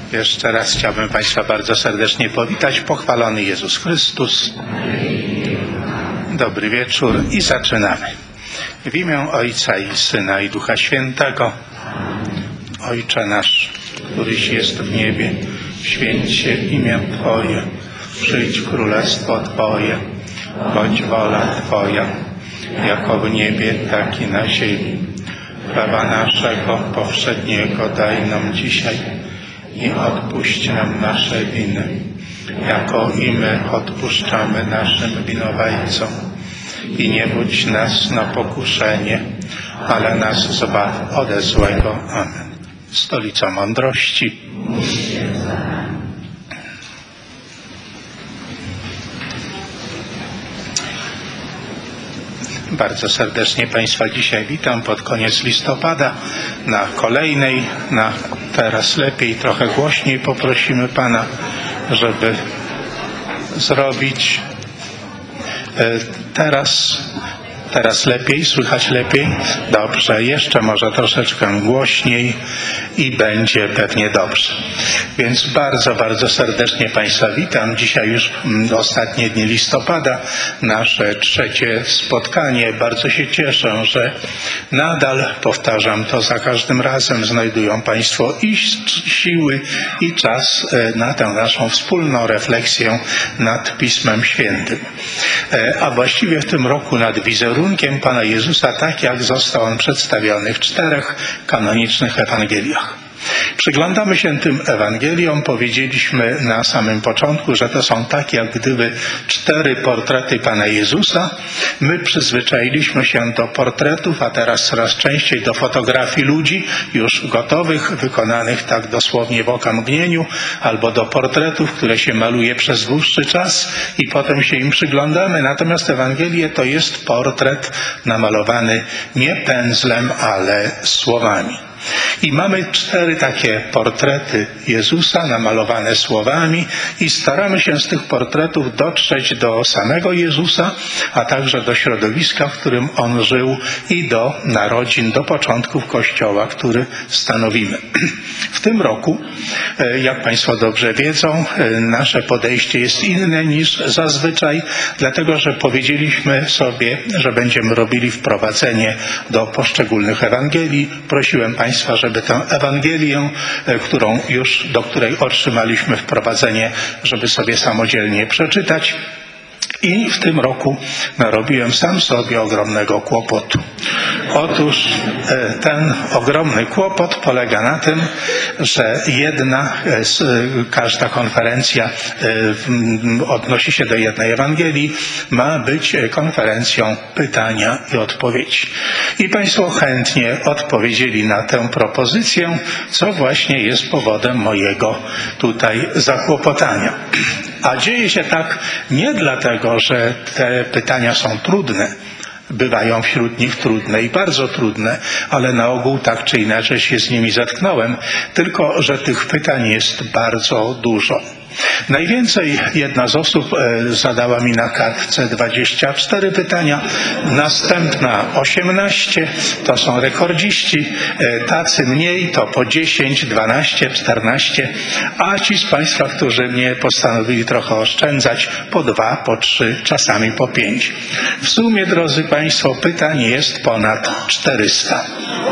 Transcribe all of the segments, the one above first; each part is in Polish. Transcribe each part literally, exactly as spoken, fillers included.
Jeszcze raz chciałbym Państwa bardzo serdecznie powitać. Pochwalony Jezus Chrystus. Dobry wieczór i zaczynamy. W imię Ojca i Syna i Ducha Świętego. Ojcze nasz, któryś jest w niebie, święć się imię Twoje. Przyjdź królestwo Twoje. Bądź wola Twoja, jako w niebie, tak i na ziemi. Chleba naszego powszedniego daj nam dzisiaj i odpuść nam nasze winy, jako i my odpuszczamy naszym winowajcom. I nie budź nas na pokuszenie, ale nas zbaw ode złego. Amen. Stolica mądrości. Bardzo serdecznie Państwa dzisiaj witam pod koniec listopada na kolejnej, na teraz lepiej, trochę głośniej poprosimy Pana, żeby zrobić teraz, teraz lepiej, słychać lepiej? Dobrze, jeszcze może troszeczkę głośniej i będzie pewnie dobrze. Więc bardzo, bardzo serdecznie Państwa witam. Dzisiaj już ostatnie dni listopada, nasze trzecie spotkanie. Bardzo się cieszę, że nadal, powtarzam to za każdym razem, znajdują Państwo i siły, i czas na tę naszą wspólną refleksję nad Pismem Świętym. A właściwie w tym roku nad wizerunkiem Pana Jezusa, tak jak został on przedstawiony w czterech kanonicznych Ewangeliach. Przyglądamy się tym Ewangeliom. Powiedzieliśmy na samym początku, że to są tak jak gdyby cztery portrety Pana Jezusa. My przyzwyczailiśmy się do portretów, a teraz coraz częściej do fotografii ludzi już gotowych, wykonanych tak dosłownie w okamgnieniu, albo do portretów, które się maluje przez dłuższy czas i potem się im przyglądamy. Natomiast Ewangelie to jest portret namalowany nie pędzlem, ale słowami. I mamy cztery takie portrety Jezusa namalowane słowami i staramy się z tych portretów dotrzeć do samego Jezusa, a także do środowiska, w którym On żył i do narodzin, do początków Kościoła, który stanowimy. W tym roku, jak Państwo dobrze wiedzą, nasze podejście jest inne niż zazwyczaj, dlatego że powiedzieliśmy sobie, że będziemy robili wprowadzenie do poszczególnych Ewangelii. Prosiłem Państwa, żeby tę Ewangelię, którą już, do której otrzymaliśmy wprowadzenie, żeby sobie samodzielnie przeczytać. I w tym roku narobiłem sam sobie ogromnego kłopotu. Otóż ten ogromny kłopot polega na tym, że jedna, każda konferencja odnosi się do jednej Ewangelii, ma być konferencją pytania i odpowiedzi. I Państwo chętnie odpowiedzieli na tę propozycję, co właśnie jest powodem mojego tutaj zakłopotania. A dzieje się tak nie dlatego, że te pytania są trudne. Bywają wśród nich trudne i bardzo trudne, ale na ogół tak czy inaczej się z nimi zetknąłem, tylko że tych pytań jest bardzo dużo. Najwięcej jedna z osób zadała mi na kartce dwadzieścia cztery pytania, następna osiemnaście, to są rekordziści, tacy mniej to po dziesięć, dwanaście, czternaście, a ci z Państwa, którzy mnie postanowili trochę oszczędzać, po dwa, po trzy, czasami po pięć. W sumie, drodzy Państwo, pytań jest ponad czterysta.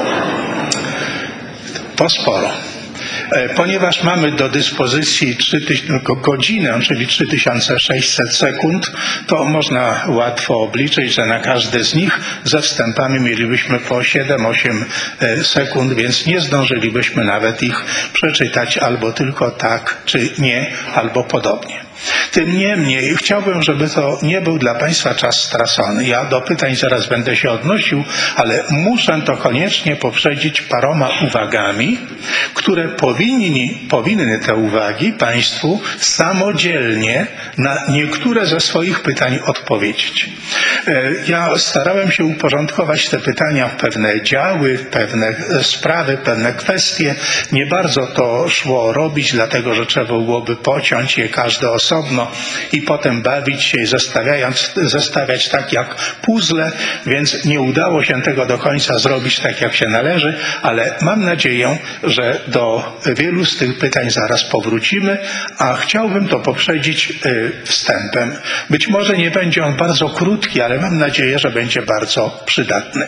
To sporo. Ponieważ mamy do dyspozycji godzinę, czyli trzy tysiące sześćset sekund, to można łatwo obliczyć, że na każde z nich ze wstępami mielibyśmy po siedem osiem sekund, więc nie zdążylibyśmy nawet ich przeczytać albo tylko tak, czy nie, albo podobnie. Tym niemniej chciałbym, żeby to nie był dla Państwa czas stracony. Ja do pytań zaraz będę się odnosił, ale muszę to koniecznie poprzedzić paroma uwagami, które powinni, powinny te uwagi Państwu samodzielnie na niektóre ze swoich pytań odpowiedzieć. Ja starałem się uporządkować te pytania w pewne działy, pewne sprawy, pewne kwestie. Nie bardzo to szło robić, dlatego że trzeba byłoby pociąć je każde osobno osobno i potem bawić się, zestawiając, zestawiać tak jak puzzle, więc nie udało się tego do końca zrobić tak jak się należy, ale mam nadzieję, że do wielu z tych pytań zaraz powrócimy, a chciałbym to poprzedzić wstępem. Być może nie będzie on bardzo krótki, ale mam nadzieję, że będzie bardzo przydatny.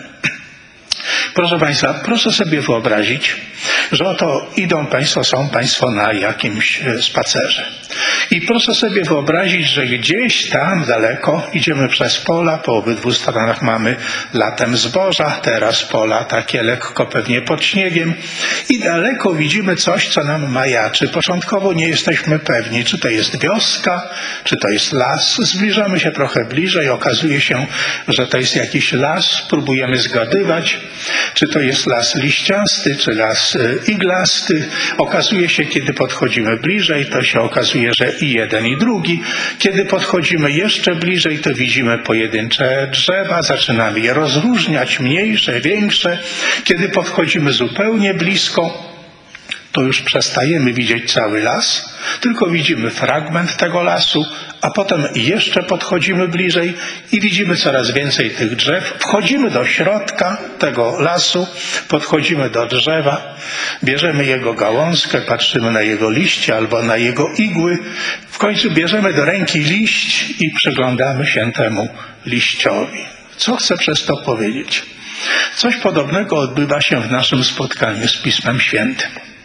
Proszę Państwa, proszę sobie wyobrazić, że oto idą Państwo, są Państwo na jakimś spacerze. I proszę sobie wyobrazić, że gdzieś tam daleko idziemy przez pola, po obydwu stronach mamy latem zboża, teraz pola takie lekko pewnie pod śniegiem i daleko widzimy coś, co nam majaczy. Początkowo nie jesteśmy pewni, czy to jest wioska, czy to jest las. Zbliżamy się trochę bliżej, okazuje się, że to jest jakiś las, próbujemy zgadywać, czy to jest las liściasty, czy las iglasty. Okazuje się, kiedy podchodzimy bliżej, to się okazuje, że i jeden, i drugi. Kiedy podchodzimy jeszcze bliżej, to widzimy pojedyncze drzewa, zaczynamy je rozróżniać, mniejsze, większe. Kiedy podchodzimy zupełnie blisko, to już przestajemy widzieć cały las, tylko widzimy fragment tego lasu, a potem jeszcze podchodzimy bliżej i widzimy coraz więcej tych drzew. Wchodzimy do środka tego lasu, podchodzimy do drzewa, bierzemy jego gałązkę, patrzymy na jego liście albo na jego igły. W końcu bierzemy do ręki liść i przyglądamy się temu liściowi. Co chcę przez to powiedzieć? Coś podobnego odbywa się w naszym spotkaniu z Pismem Świętym.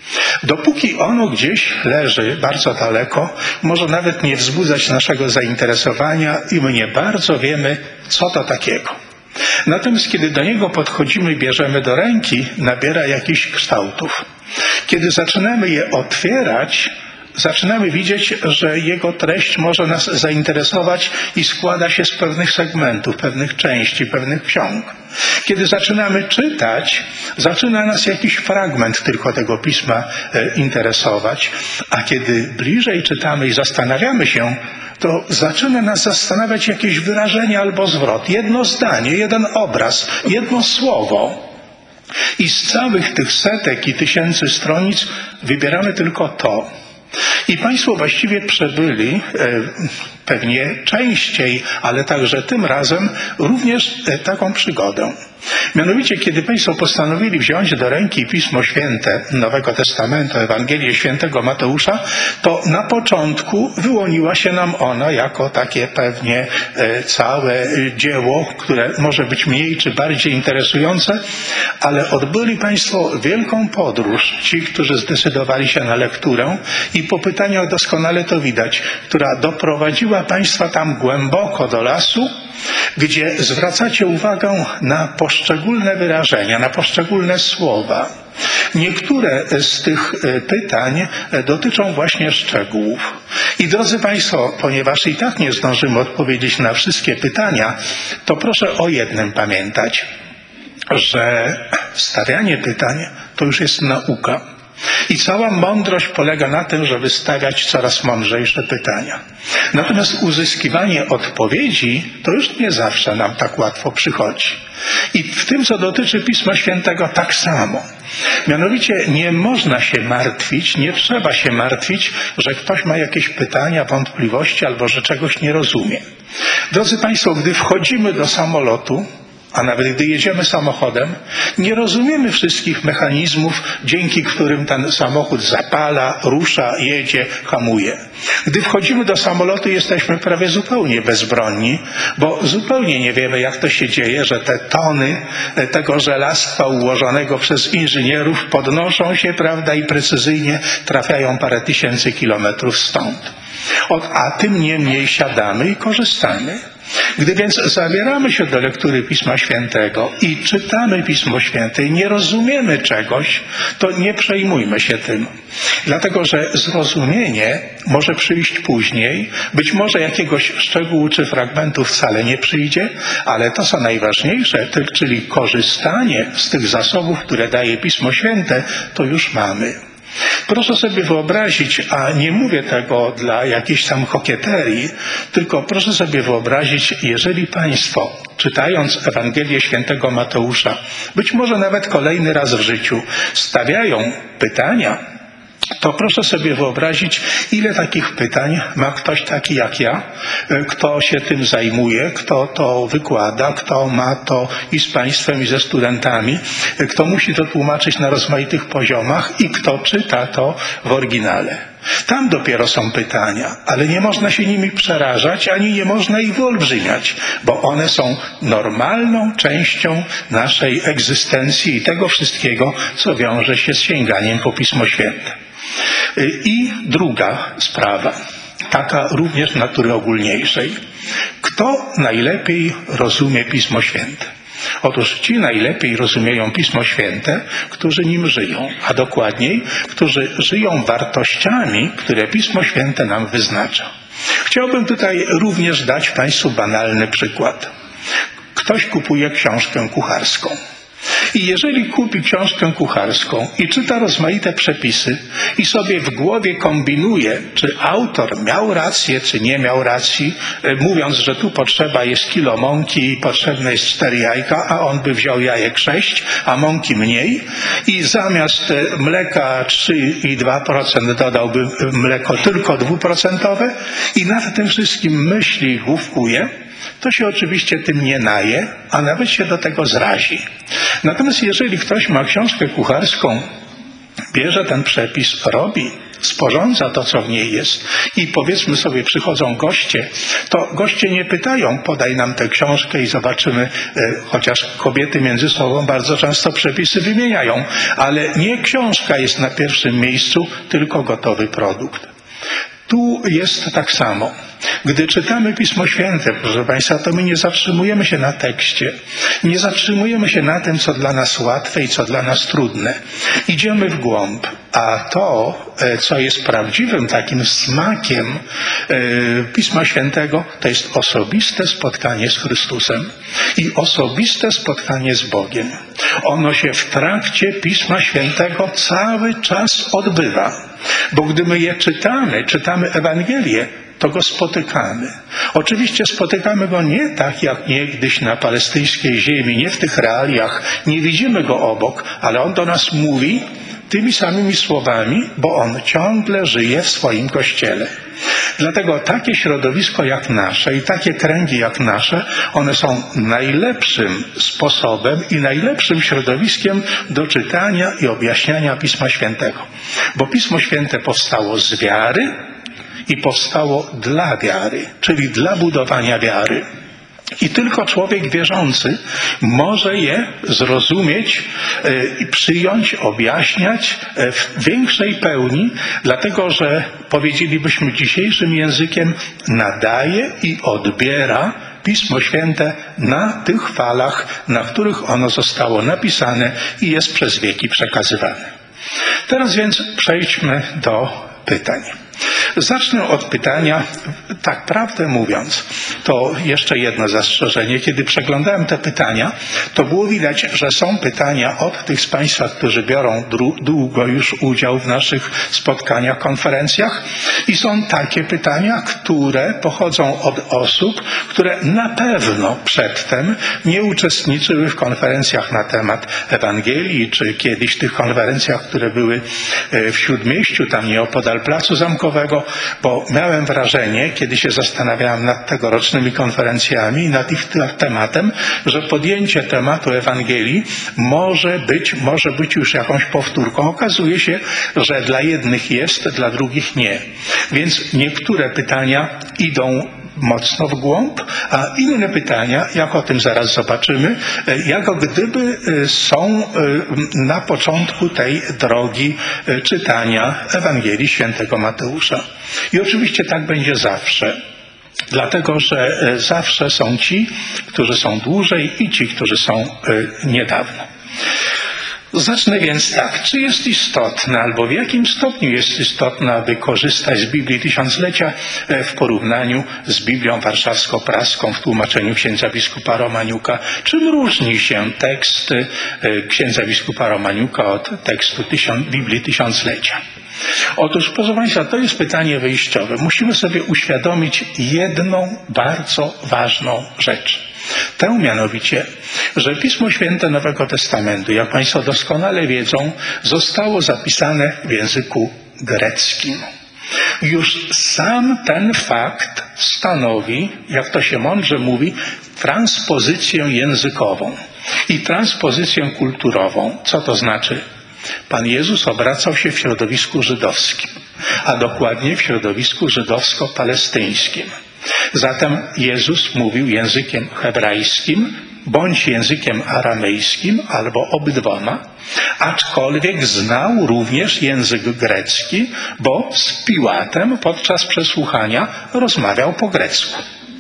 Dopóki ono gdzieś leży bardzo daleko, może nawet nie wzbudzać naszego zainteresowania i my nie bardzo wiemy, co to takiego. Natomiast kiedy do niego podchodzimy, bierzemy do ręki, nabiera jakichś kształtów. Kiedy zaczynamy je otwierać, zaczynamy widzieć, że jego treść może nas zainteresować i składa się z pewnych segmentów, pewnych części, pewnych ksiąg. Kiedy zaczynamy czytać, zaczyna nas jakiś fragment tylko tego pisma interesować, a kiedy bliżej czytamy i zastanawiamy się, to zaczyna nas zastanawiać jakieś wyrażenie albo zwrot, jedno zdanie, jeden obraz, jedno słowo. I z całych tych setek i tysięcy stronic wybieramy tylko to. I Państwo właściwie przebyli e, pewnie częściej, ale także tym razem również e, taką przygodę. Mianowicie, kiedy Państwo postanowili wziąć do ręki Pismo Święte Nowego Testamentu, Ewangelię Świętego Mateusza, to na początku wyłoniła się nam ona jako takie pewnie e, całe dzieło, które może być mniej czy bardziej interesujące, ale odbyli Państwo wielką podróż, ci, którzy zdecydowali się na lekturę i po pytaniach doskonale to widać, która doprowadziła Państwa tam głęboko do lasu, gdzie zwracacie uwagę na poszczególne wyrażenia, na poszczególne słowa. Niektóre z tych pytań dotyczą właśnie szczegółów. I drodzy Państwo, ponieważ i tak nie zdążymy odpowiedzieć na wszystkie pytania, to proszę o jednym pamiętać, że stawianie pytań to już jest nauka. I cała mądrość polega na tym, żeby stawiać coraz mądrzejsze pytania. Natomiast uzyskiwanie odpowiedzi to już nie zawsze nam tak łatwo przychodzi. I w tym, co dotyczy Pisma Świętego, tak samo. Mianowicie nie można się martwić, nie trzeba się martwić, że ktoś ma jakieś pytania, wątpliwości albo że czegoś nie rozumie. Drodzy Państwo, gdy wchodzimy do samolotu, a nawet gdy jedziemy samochodem, nie rozumiemy wszystkich mechanizmów, dzięki którym ten samochód zapala, rusza, jedzie, hamuje. Gdy wchodzimy do samolotu, jesteśmy prawie zupełnie bezbronni, bo zupełnie nie wiemy, jak to się dzieje, że te tony tego żelastwa ułożonego przez inżynierów podnoszą się, prawda, i precyzyjnie trafiają parę tysięcy kilometrów stąd. A tym niemniej siadamy i korzystamy. Gdy więc zabieramy się do lektury Pisma Świętego i czytamy Pismo Święte i nie rozumiemy czegoś, to nie przejmujmy się tym. Dlatego, że zrozumienie może przyjść później, być może jakiegoś szczegółu czy fragmentu wcale nie przyjdzie, ale to, co najważniejsze, czyli korzystanie z tych zasobów, które daje Pismo Święte, to już mamy. Proszę sobie wyobrazić, a nie mówię tego dla jakiejś tam kokieterii, tylko proszę sobie wyobrazić, jeżeli Państwo, czytając Ewangelię Świętego Mateusza, być może nawet kolejny raz w życiu, stawiają pytania, to proszę sobie wyobrazić, ile takich pytań ma ktoś taki jak ja, kto się tym zajmuje, kto to wykłada, kto ma to i z państwem, i ze studentami, kto musi to tłumaczyć na rozmaitych poziomach i kto czyta to w oryginale. Tam dopiero są pytania, ale nie można się nimi przerażać, ani nie można ich wyolbrzymiać, bo one są normalną częścią naszej egzystencji i tego wszystkiego, co wiąże się z sięganiem po Pismo Święte. I druga sprawa, taka również natury ogólniejszej. Kto najlepiej rozumie Pismo Święte? Otóż ci najlepiej rozumieją Pismo Święte, którzy nim żyją, a dokładniej, którzy żyją wartościami, które Pismo Święte nam wyznacza. Chciałbym tutaj również dać Państwu banalny przykład. Ktoś kupuje książkę kucharską. I jeżeli kupi książkę kucharską i czyta rozmaite przepisy i sobie w głowie kombinuje, czy autor miał rację, czy nie miał racji, mówiąc, że tu potrzeba jest kilo mąki i potrzebne jest cztery jajka, a on by wziął jajek sześć, a mąki mniej i zamiast mleka trzy i dwa procent dodałby mleko tylko dwuprocentowe i nad tym wszystkim myśli i główkuje, to się oczywiście tym nie naje, a nawet się do tego zrazi. Natomiast jeżeli ktoś ma książkę kucharską, bierze ten przepis, robi, sporządza to, co w niej jest i powiedzmy sobie przychodzą goście, to goście nie pytają, podaj nam tę książkę i zobaczymy, e, chociaż kobiety między sobą bardzo często przepisy wymieniają, ale nie książka jest na pierwszym miejscu, tylko gotowy produkt. Tu jest tak samo. Gdy czytamy Pismo Święte, proszę Państwa, to my nie zatrzymujemy się na tekście. Nie zatrzymujemy się na tym, co dla nas łatwe i co dla nas trudne. Idziemy w głąb, a to, co jest prawdziwym takim smakiem Pisma Świętego, to jest osobiste spotkanie z Chrystusem i osobiste spotkanie z Bogiem. Ono się w trakcie Pisma Świętego cały czas odbywa. Bo gdy my je czytamy, czytamy Ewangelię, to go spotykamy. Oczywiście spotykamy go nie tak jak niegdyś na palestyńskiej ziemi, nie w tych realiach, nie widzimy go obok, ale on do nas mówi tymi samymi słowami, bo on ciągle żyje w swoim Kościele. Dlatego takie środowisko jak nasze i takie kręgi jak nasze, one są najlepszym sposobem i najlepszym środowiskiem do czytania i objaśniania Pisma Świętego. Bo Pismo Święte powstało z wiary i powstało dla wiary, czyli dla budowania wiary. I tylko człowiek wierzący może je zrozumieć i przyjąć, objaśniać w większej pełni, dlatego że powiedzielibyśmy dzisiejszym językiem nadaje i odbiera Pismo Święte na tych falach, na których ono zostało napisane i jest przez wieki przekazywane. Teraz więc przejdźmy do pytań. Zacznę od pytania, tak prawdę mówiąc, to jeszcze jedno zastrzeżenie. Kiedy przeglądałem te pytania, to było widać, że są pytania od tych z Państwa, którzy biorą długo już udział w naszych spotkaniach, konferencjach i są takie pytania, które pochodzą od osób, które na pewno przedtem nie uczestniczyły w konferencjach na temat Ewangelii, czy kiedyś tych konferencjach, które były w Śródmieściu, tam nieopodal Placu Zamkowego, bo miałem wrażenie, kiedy się zastanawiałem nad tegorocznymi konferencjami i nad ich tematem, że podjęcie tematu Ewangelii może być, może być już jakąś powtórką. Okazuje się, że dla jednych jest, dla drugich nie. Więc niektóre pytania idą mocno w głąb, a inne pytania, jak o tym zaraz zobaczymy, jak gdyby są na początku tej drogi czytania Ewangelii Świętego Mateusza. I oczywiście tak będzie zawsze. Dlatego, że zawsze są ci, którzy są dłużej i ci, którzy są niedawno. Zacznę więc tak. Czy jest istotne, albo w jakim stopniu jest istotne, aby korzystać z Biblii Tysiąclecia w porównaniu z Biblią Warszawsko-Praską w tłumaczeniu księdza biskupa Romaniuka? Czym różni się tekst księdza biskupa Romaniuka od tekstu Biblii Tysiąclecia? Otóż, proszę Państwa, to jest pytanie wyjściowe. Musimy sobie uświadomić jedną bardzo ważną rzecz. Tę mianowicie, że Pismo Święte Nowego Testamentu, jak Państwo doskonale wiedzą, zostało zapisane w języku greckim. Już sam ten fakt stanowi, jak to się mądrze mówi, transpozycję językową i transpozycję kulturową. Co to znaczy? Pan Jezus obracał się w środowisku żydowskim, a dokładnie w środowisku żydowsko-palestyńskim. Zatem Jezus mówił językiem hebrajskim bądź językiem aramejskim, albo obydwoma, aczkolwiek znał również język grecki, bo z Piłatem podczas przesłuchania rozmawiał po grecku.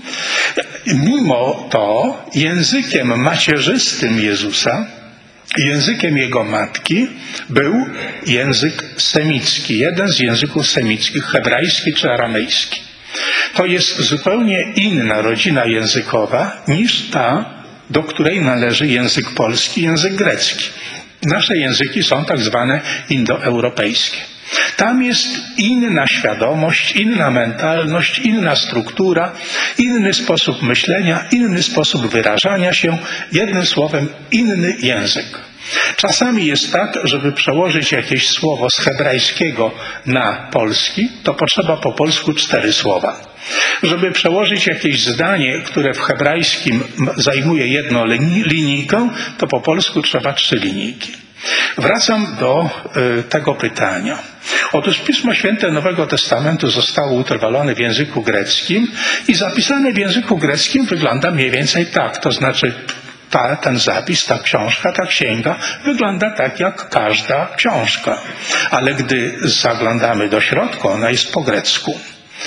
Mimo to językiem macierzystym Jezusa, językiem jego matki był język semicki, jeden z języków semickich, hebrajski czy aramejski. To jest zupełnie inna rodzina językowa niż ta, do której należy język polski, język grecki. Nasze języki są tak zwane indoeuropejskie. Tam jest inna świadomość, inna mentalność, inna struktura, inny sposób myślenia, inny sposób wyrażania się, jednym słowem inny język. Czasami jest tak, żeby przełożyć jakieś słowo z hebrajskiego na polski, to potrzeba po polsku cztery słowa. Żeby przełożyć jakieś zdanie, które w hebrajskim zajmuje jedną linijkę, to po polsku trzeba trzy linijki. Wracam do y, tego pytania. Otóż Pismo Święte Nowego Testamentu zostało utrwalone w języku greckim i zapisane w języku greckim wygląda mniej więcej tak, to znaczy ta, ten zapis, ta książka, ta księga wygląda tak jak każda książka, ale gdy zaglądamy do środka, ona jest po grecku.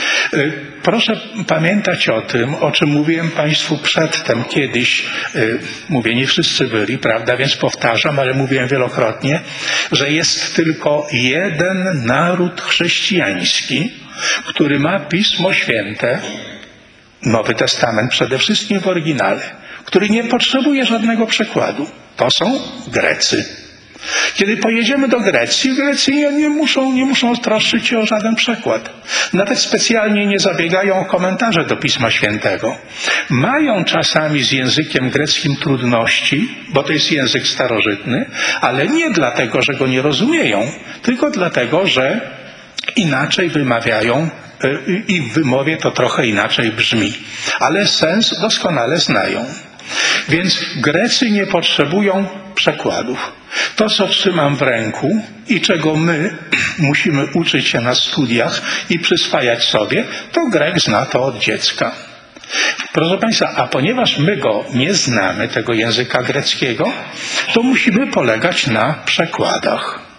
Proszę pamiętać o tym, o czym mówiłem Państwu przedtem kiedyś, mówię, nie wszyscy byli, prawda, więc powtarzam, ale mówiłem wielokrotnie, że jest tylko jeden naród chrześcijański, który ma Pismo Święte, Nowy Testament przede wszystkim w oryginale, który nie potrzebuje żadnego przekładu. To są Grecy. Kiedy pojedziemy do Grecji, Grecy nie, nie, muszą, nie muszą troszczyć się o żaden przekład. Nawet specjalnie nie zabiegają o komentarze do Pisma Świętego. Mają czasami z językiem greckim trudności, bo to jest język starożytny, ale nie dlatego, że go nie rozumieją, tylko dlatego, że inaczej wymawiają i w wymowie to trochę inaczej brzmi. Ale sens doskonale znają. Więc Grecy nie potrzebują przekładów. To, co trzymam w ręku i czego my musimy uczyć się na studiach i przyswajać sobie, to Grek zna to od dziecka. Proszę Państwa, a ponieważ my go nie znamy, tego języka greckiego, to musimy polegać na przekładach.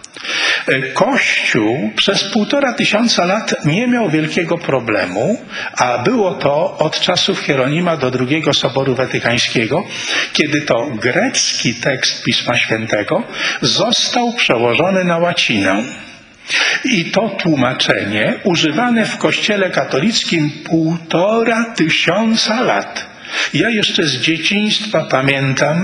Kościół przez półtora tysiąca lat nie miał wielkiego problemu, a było to od czasów Hieronima do drugiego Soboru Watykańskiego, kiedy to grecki tekst Pisma Świętego został przełożony na łacinę. I to tłumaczenie używane w Kościele katolickim półtora tysiąca lat. Ja jeszcze z dzieciństwa pamiętam,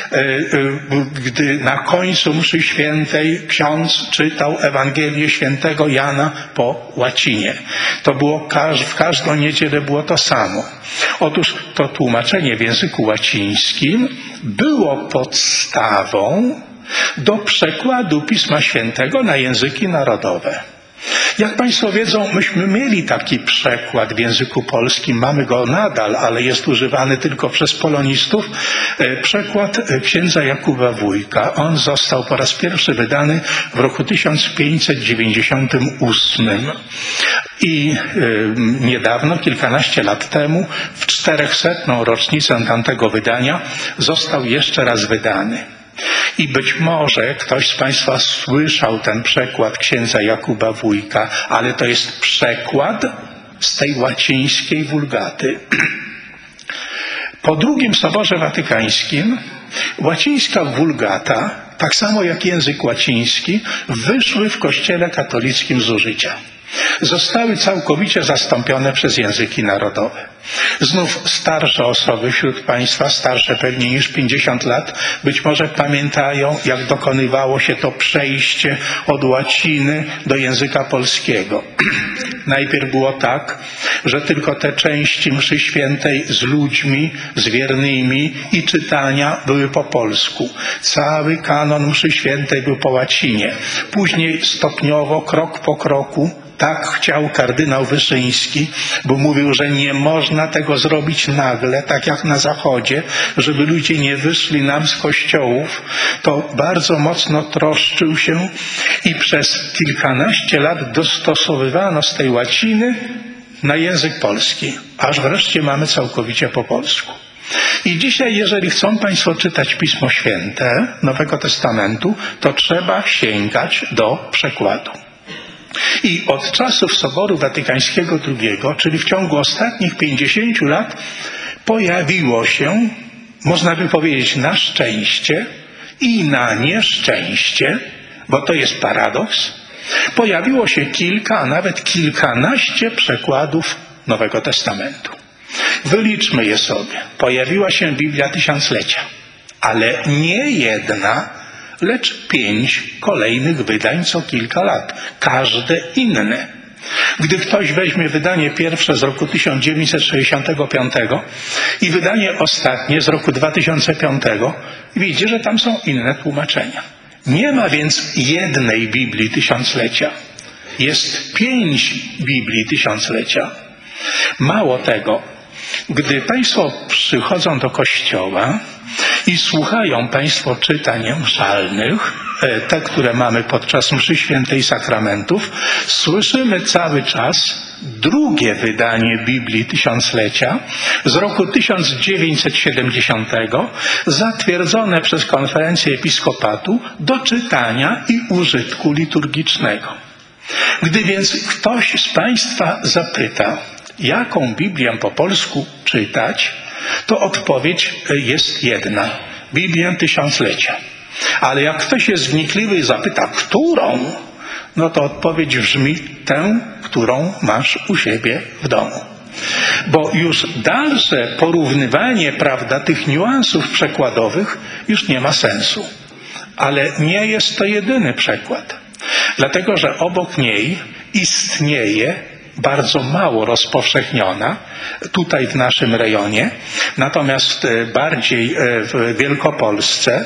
gdy na końcu mszy świętej ksiądz czytał Ewangelię świętego Jana po łacinie. To było, w każdą niedzielę było to samo. Otóż to tłumaczenie w języku łacińskim było podstawą do przekładu Pisma Świętego na języki narodowe. Jak Państwo wiedzą, myśmy mieli taki przekład w języku polskim, mamy go nadal, ale jest używany tylko przez polonistów, przekład księdza Jakuba Wójka. On został po raz pierwszy wydany w roku tysiąc pięćset dziewięćdziesiątym ósmym i y, niedawno, kilkanaście lat temu, w czterechsetną rocznicę tamtego wydania został jeszcze raz wydany. I być może ktoś z Państwa słyszał ten przekład księdza Jakuba Wójka, ale to jest przekład z tej łacińskiej wulgaty. Po drugim Soborze Watykańskim łacińska wulgata, tak samo jak język łaciński, wyszły w Kościele katolickim z użycia. zostały całkowicie zastąpione przez języki narodowe. Znów starsze osoby wśród Państwa, starsze pewnie niż pięćdziesiąt lat, być może pamiętają, jak dokonywało się to przejście od łaciny do języka polskiego. Najpierw było tak, że tylko te części mszy świętej z ludźmi, z wiernymi i czytania były po polsku. Cały kanon mszy świętej był po łacinie. Później stopniowo, krok po kroku, tak chciał kardynał Wyszyński, bo mówił, że nie można tego zrobić nagle, tak jak na Zachodzie, żeby ludzie nie wyszli nam z kościołów. To bardzo mocno troszczył się i przez kilkanaście lat dostosowywano z tej łaciny na język polski, aż wreszcie mamy całkowicie po polsku. I dzisiaj, jeżeli chcą Państwo czytać Pismo Święte Nowego Testamentu, to trzeba sięgać do przekładu. I od czasów Soboru Watykańskiego drugiego, czyli w ciągu ostatnich pięćdziesięciu lat, pojawiło się, można by powiedzieć na szczęście i na nieszczęście, bo to jest paradoks, pojawiło się kilka, a nawet kilkanaście przekładów Nowego Testamentu. Wyliczmy je sobie. Pojawiła się Biblia Tysiąclecia, ale nie jedna, lecz pięć kolejnych wydań co kilka lat, każde inne. Gdy ktoś weźmie wydanie pierwsze z roku tysiąc dziewięćset sześćdziesiątego piątego i wydanie ostatnie z roku dwa tysiące piątego, widzi, że tam są inne tłumaczenia. Nie ma więc jednej Biblii Tysiąclecia. Jest pięć Biblii Tysiąclecia. Mało tego, gdy Państwo przychodzą do kościoła i słuchają Państwo czytań mszalnych, te, które mamy podczas mszy świętej i sakramentów, słyszymy cały czas drugie wydanie Biblii Tysiąclecia z roku tysiąc dziewięćset siedemdziesiątego, zatwierdzone przez Konferencję Episkopatu do czytania i użytku liturgicznego. Gdy więc ktoś z Państwa zapyta, jaką Biblię po polsku czytać, to odpowiedź jest jedna. Biblię Tysiąclecia. Ale jak ktoś jest wnikliwy i zapyta, którą, no to odpowiedź brzmi tę, którą masz u siebie w domu. Bo już dalsze porównywanie, prawda, tych niuansów przekładowych już nie ma sensu. Ale nie jest to jedyny przekład. Dlatego, że obok niej istnieje bardzo mało rozpowszechniona, tutaj w naszym rejonie, natomiast bardziej w Wielkopolsce,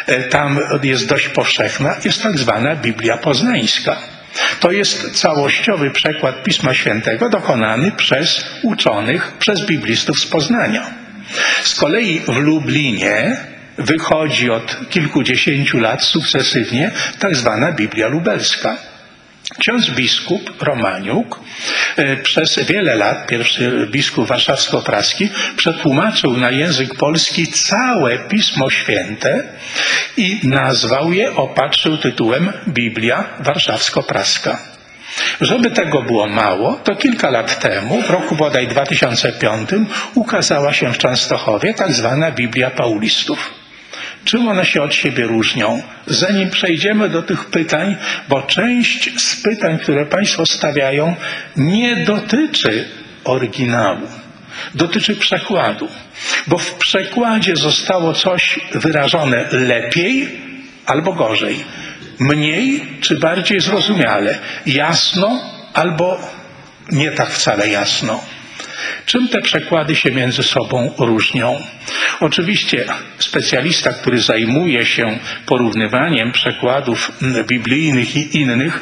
tam jest dość powszechna, jest tak zwana Biblia Poznańska. To jest całościowy przekład Pisma Świętego dokonany przez uczonych, przez biblistów z Poznania. Z kolei w Lublinie wychodzi od kilkudziesięciu lat sukcesywnie tak zwana Biblia Lubelska. Ksiądz biskup Romaniuk przez wiele lat, pierwszy biskup warszawsko-praski, przetłumaczył na język polski całe Pismo Święte i nazwał je, opatrzył tytułem Biblia Warszawsko-praska. Żeby tego było mało, to kilka lat temu, w roku bodaj dwa tysiące piątym, ukazała się w Częstochowie tak zwana Biblia Paulistów. Czym one się od siebie różnią? Zanim przejdziemy do tych pytań, bo część z pytań, które Państwo stawiają, nie dotyczy oryginału, dotyczy przekładu. Bo w przekładzie zostało coś wyrażone lepiej albo gorzej, mniej czy bardziej zrozumiale, jasno albo nie tak wcale jasno. Czym te przekłady się między sobą różnią? Oczywiście specjalista, który zajmuje się porównywaniem przekładów biblijnych i innych,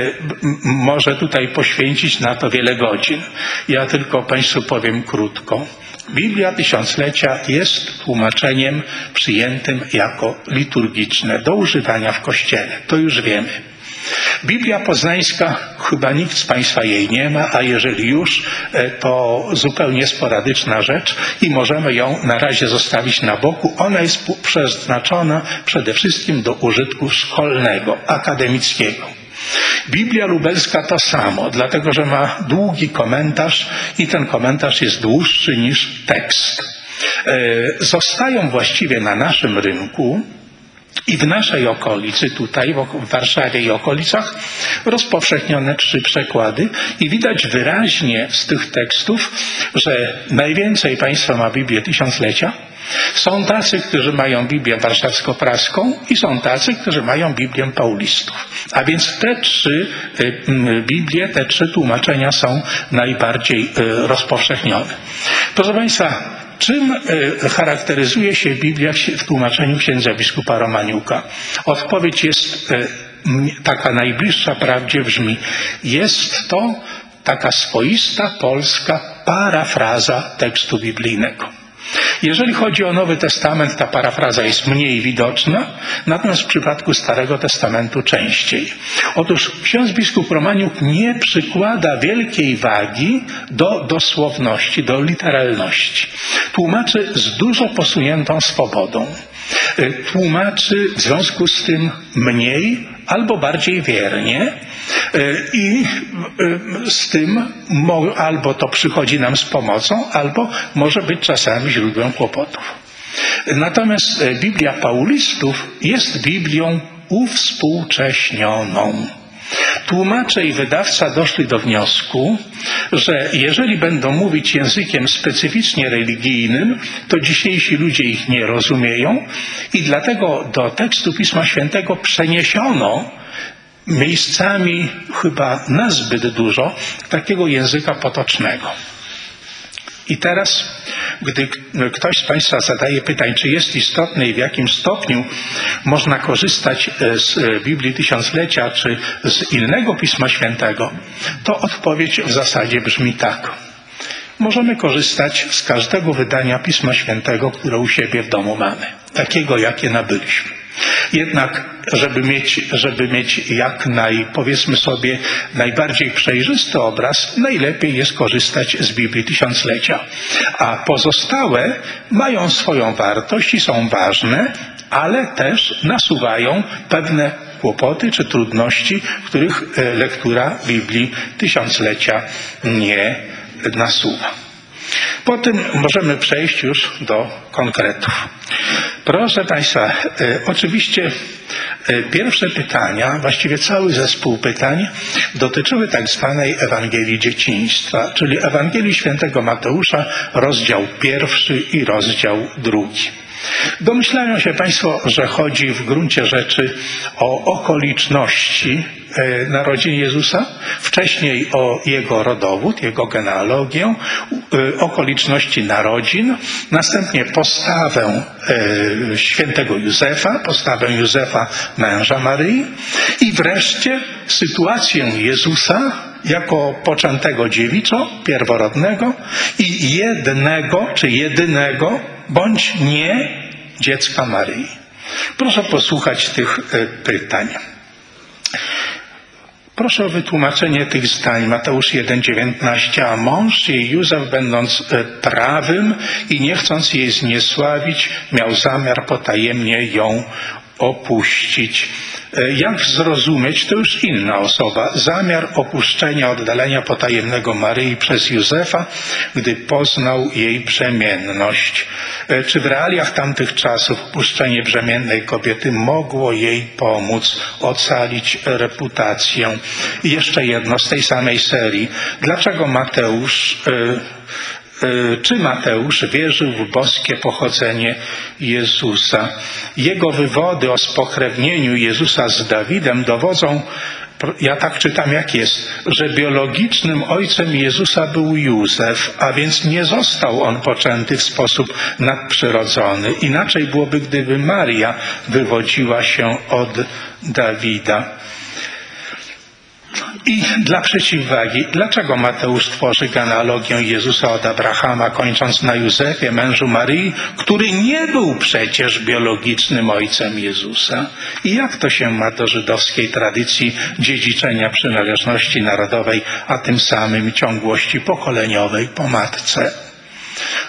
może tutaj poświęcić na to wiele godzin. Ja tylko Państwu powiem krótko. Biblia Tysiąclecia jest tłumaczeniem przyjętym jako liturgiczne do używania w Kościele. To już wiemy. Biblia Poznańska, chyba nikt z Państwa jej nie ma, a jeżeli już, to zupełnie sporadyczna rzecz i możemy ją na razie zostawić na boku. Ona jest przeznaczona przede wszystkim do użytku szkolnego, akademickiego. Biblia Lubelska to samo, dlatego że ma długi komentarz i ten komentarz jest dłuższy niż tekst. Zostają właściwie na naszym rynku I w naszej okolicy, tutaj w Warszawie i okolicach, rozpowszechnione trzy przekłady i widać wyraźnie z tych tekstów, że najwięcej państwa ma Biblię Tysiąclecia. Są tacy, którzy mają Biblię warszawsko-praską i są tacy, którzy mają Biblię Paulistów. A więc te trzy Biblie, te trzy tłumaczenia są najbardziej rozpowszechnione. Proszę Państwa, czym charakteryzuje się Biblia w tłumaczeniu księdza biskupa Romaniuka? Odpowiedź jest taka najbliższa prawdzie, brzmi: jest to taka swoista polska parafraza tekstu biblijnego. Jeżeli chodzi o Nowy Testament, ta parafraza jest mniej widoczna, natomiast w przypadku Starego Testamentu częściej. Otóż ksiądz biskup Romaniuk nie przykłada wielkiej wagi do dosłowności, do literalności. Tłumaczy z dużo posuniętą swobodą. Tłumaczy w związku z tym mniej albo bardziej wiernie i z tym albo to przychodzi nam z pomocą, albo może być czasami źródłem kłopotów. Natomiast Biblia Paulistów jest Biblią uwspółcześnioną. Tłumacze i wydawca doszli do wniosku, że jeżeli będą mówić językiem specyficznie religijnym, to dzisiejsi ludzie ich nie rozumieją i dlatego do tekstu Pisma Świętego przeniesiono miejscami chyba nazbyt dużo takiego języka potocznego. I teraz, gdy ktoś z Państwa zadaje pytanie, czy jest istotne i w jakim stopniu można korzystać z Biblii Tysiąclecia, czy z innego Pisma Świętego, to odpowiedź w zasadzie brzmi tak. Możemy korzystać z każdego wydania Pisma Świętego, które u siebie w domu mamy, takiego, jakie nabyliśmy. Jednak, żeby mieć, żeby mieć jak naj, powiedzmy sobie, najbardziej przejrzysty obraz, najlepiej jest korzystać z Biblii Tysiąclecia. A pozostałe mają swoją wartość i są ważne, ale też nasuwają pewne kłopoty czy trudności, których lektura Biblii Tysiąclecia nie nasuwa. Po tym możemy przejść już do konkretów. Proszę Państwa, e, oczywiście e, pierwsze pytania, właściwie cały zespół pytań dotyczyły tak zwanej Ewangelii Dzieciństwa, czyli Ewangelii Świętego Mateusza, rozdział pierwszy i rozdział drugi. Domyślają się Państwo, że chodzi w gruncie rzeczy o okoliczności narodzin Jezusa, wcześniej o Jego rodowód, Jego genealogię, okoliczności narodzin, następnie postawę świętego Józefa, postawę Józefa, męża Maryi i wreszcie sytuację Jezusa jako poczętego dziewiczo, pierworodnego i jednego, czy jedynego, bądź nie dziecka Maryi. Proszę posłuchać tych pytań. Proszę o wytłumaczenie tych zdań. Mateusz jeden, dziewiętnaście. A mąż jej Józef, będąc prawym i nie chcąc jej zniesławić, miał zamiar potajemnie ją opuścić. Jak zrozumieć, to już inna osoba, zamiar opuszczenia, oddalenia potajemnego Maryi przez Józefa, gdy poznał jej brzemienność. Czy w realiach tamtych czasów opuszczenie brzemiennej kobiety mogło jej pomóc ocalić reputację? I jeszcze jedno z tej samej serii. Dlaczego Mateusz... Yy, Czy Mateusz wierzył w boskie pochodzenie Jezusa? Jego wywody o spokrewnieniu Jezusa z Dawidem dowodzą, ja tak czytam jak jest, że biologicznym ojcem Jezusa był Józef, a więc nie został on poczęty w sposób nadprzyrodzony. Inaczej byłoby, gdyby Maria wywodziła się od Dawida. I dla przeciwwagi, dlaczego Mateusz tworzy genealogię Jezusa od Abrahama, kończąc na Józefie, mężu Maryi, który nie był przecież biologicznym ojcem Jezusa? I jak to się ma do żydowskiej tradycji dziedziczenia przynależności narodowej, a tym samym ciągłości pokoleniowej po matce?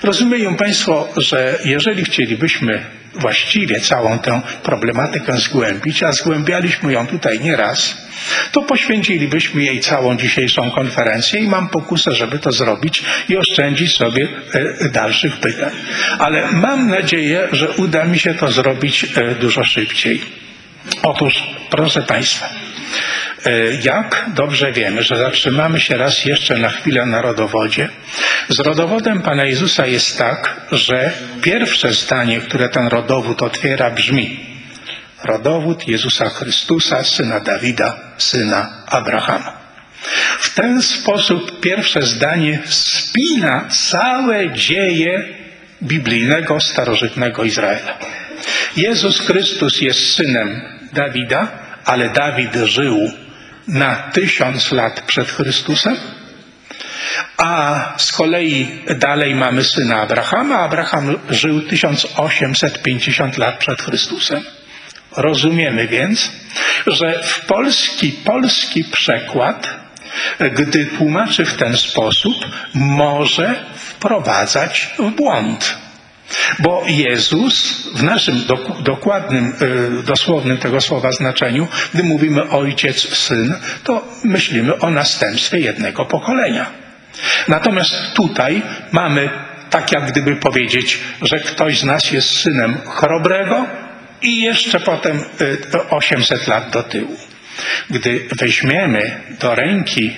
Rozumieją Państwo, że jeżeli chcielibyśmy właściwie całą tę problematykę zgłębić, a zgłębialiśmy ją tutaj nieraz, to poświęcilibyśmy jej całą dzisiejszą konferencję i mam pokusę, żeby to zrobić i oszczędzić sobie e, dalszych pytań. Ale mam nadzieję, że uda mi się to zrobić e, dużo szybciej. Otóż, proszę Państwa, jak dobrze wiemy, że zatrzymamy się raz jeszcze na chwilę na rodowodzie, z rodowodem Pana Jezusa jest tak, że pierwsze zdanie, które ten rodowód otwiera, brzmi: rodowód Jezusa Chrystusa, syna Dawida, syna Abrahama. W ten sposób pierwsze zdanie spina całe dzieje biblijnego, starożytnego Izraela. Jezus Chrystus jest synem Dawida, ale Dawid żył na tysiąc lat przed Chrystusem, a z kolei dalej mamy syna Abrahama. Abraham żył tysiąc osiemset pięćdziesiąt lat przed Chrystusem. Rozumiemy więc, że w polski, polski przekład, gdy tłumaczy w ten sposób, może wprowadzać w błąd. Bo Jezus w naszym dokładnym, dosłownym tego słowa znaczeniu, gdy mówimy ojciec, syn, to myślimy o następstwie jednego pokolenia. Natomiast tutaj mamy tak jak gdyby powiedzieć, że ktoś z nas jest synem chrobrego i jeszcze potem osiemset lat do tyłu. Gdy weźmiemy do ręki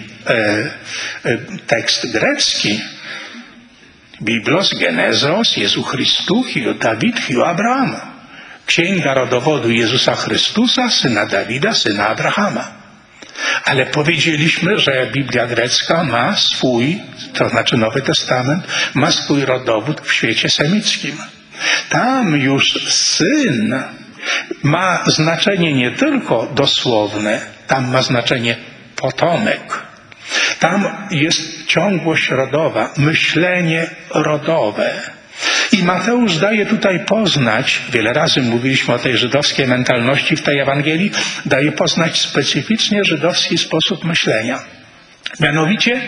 tekst grecki, Biblos Genezos Jezu Chrystu, Hiu Dawid, Hiu Abrahama. Księga rodowodu Jezusa Chrystusa, syna Dawida, syna Abrahama. Ale powiedzieliśmy, że Biblia grecka ma swój, to znaczy Nowy Testament, ma swój rodowód w świecie semickim. Tam już syn ma znaczenie nie tylko dosłowne, tam ma znaczenie potomek. Tam jest ciągłość rodowa, myślenie rodowe. I Mateusz daje tutaj poznać, wiele razy mówiliśmy o tej żydowskiej mentalności w tej Ewangelii, daje poznać specyficznie żydowski sposób myślenia. Mianowicie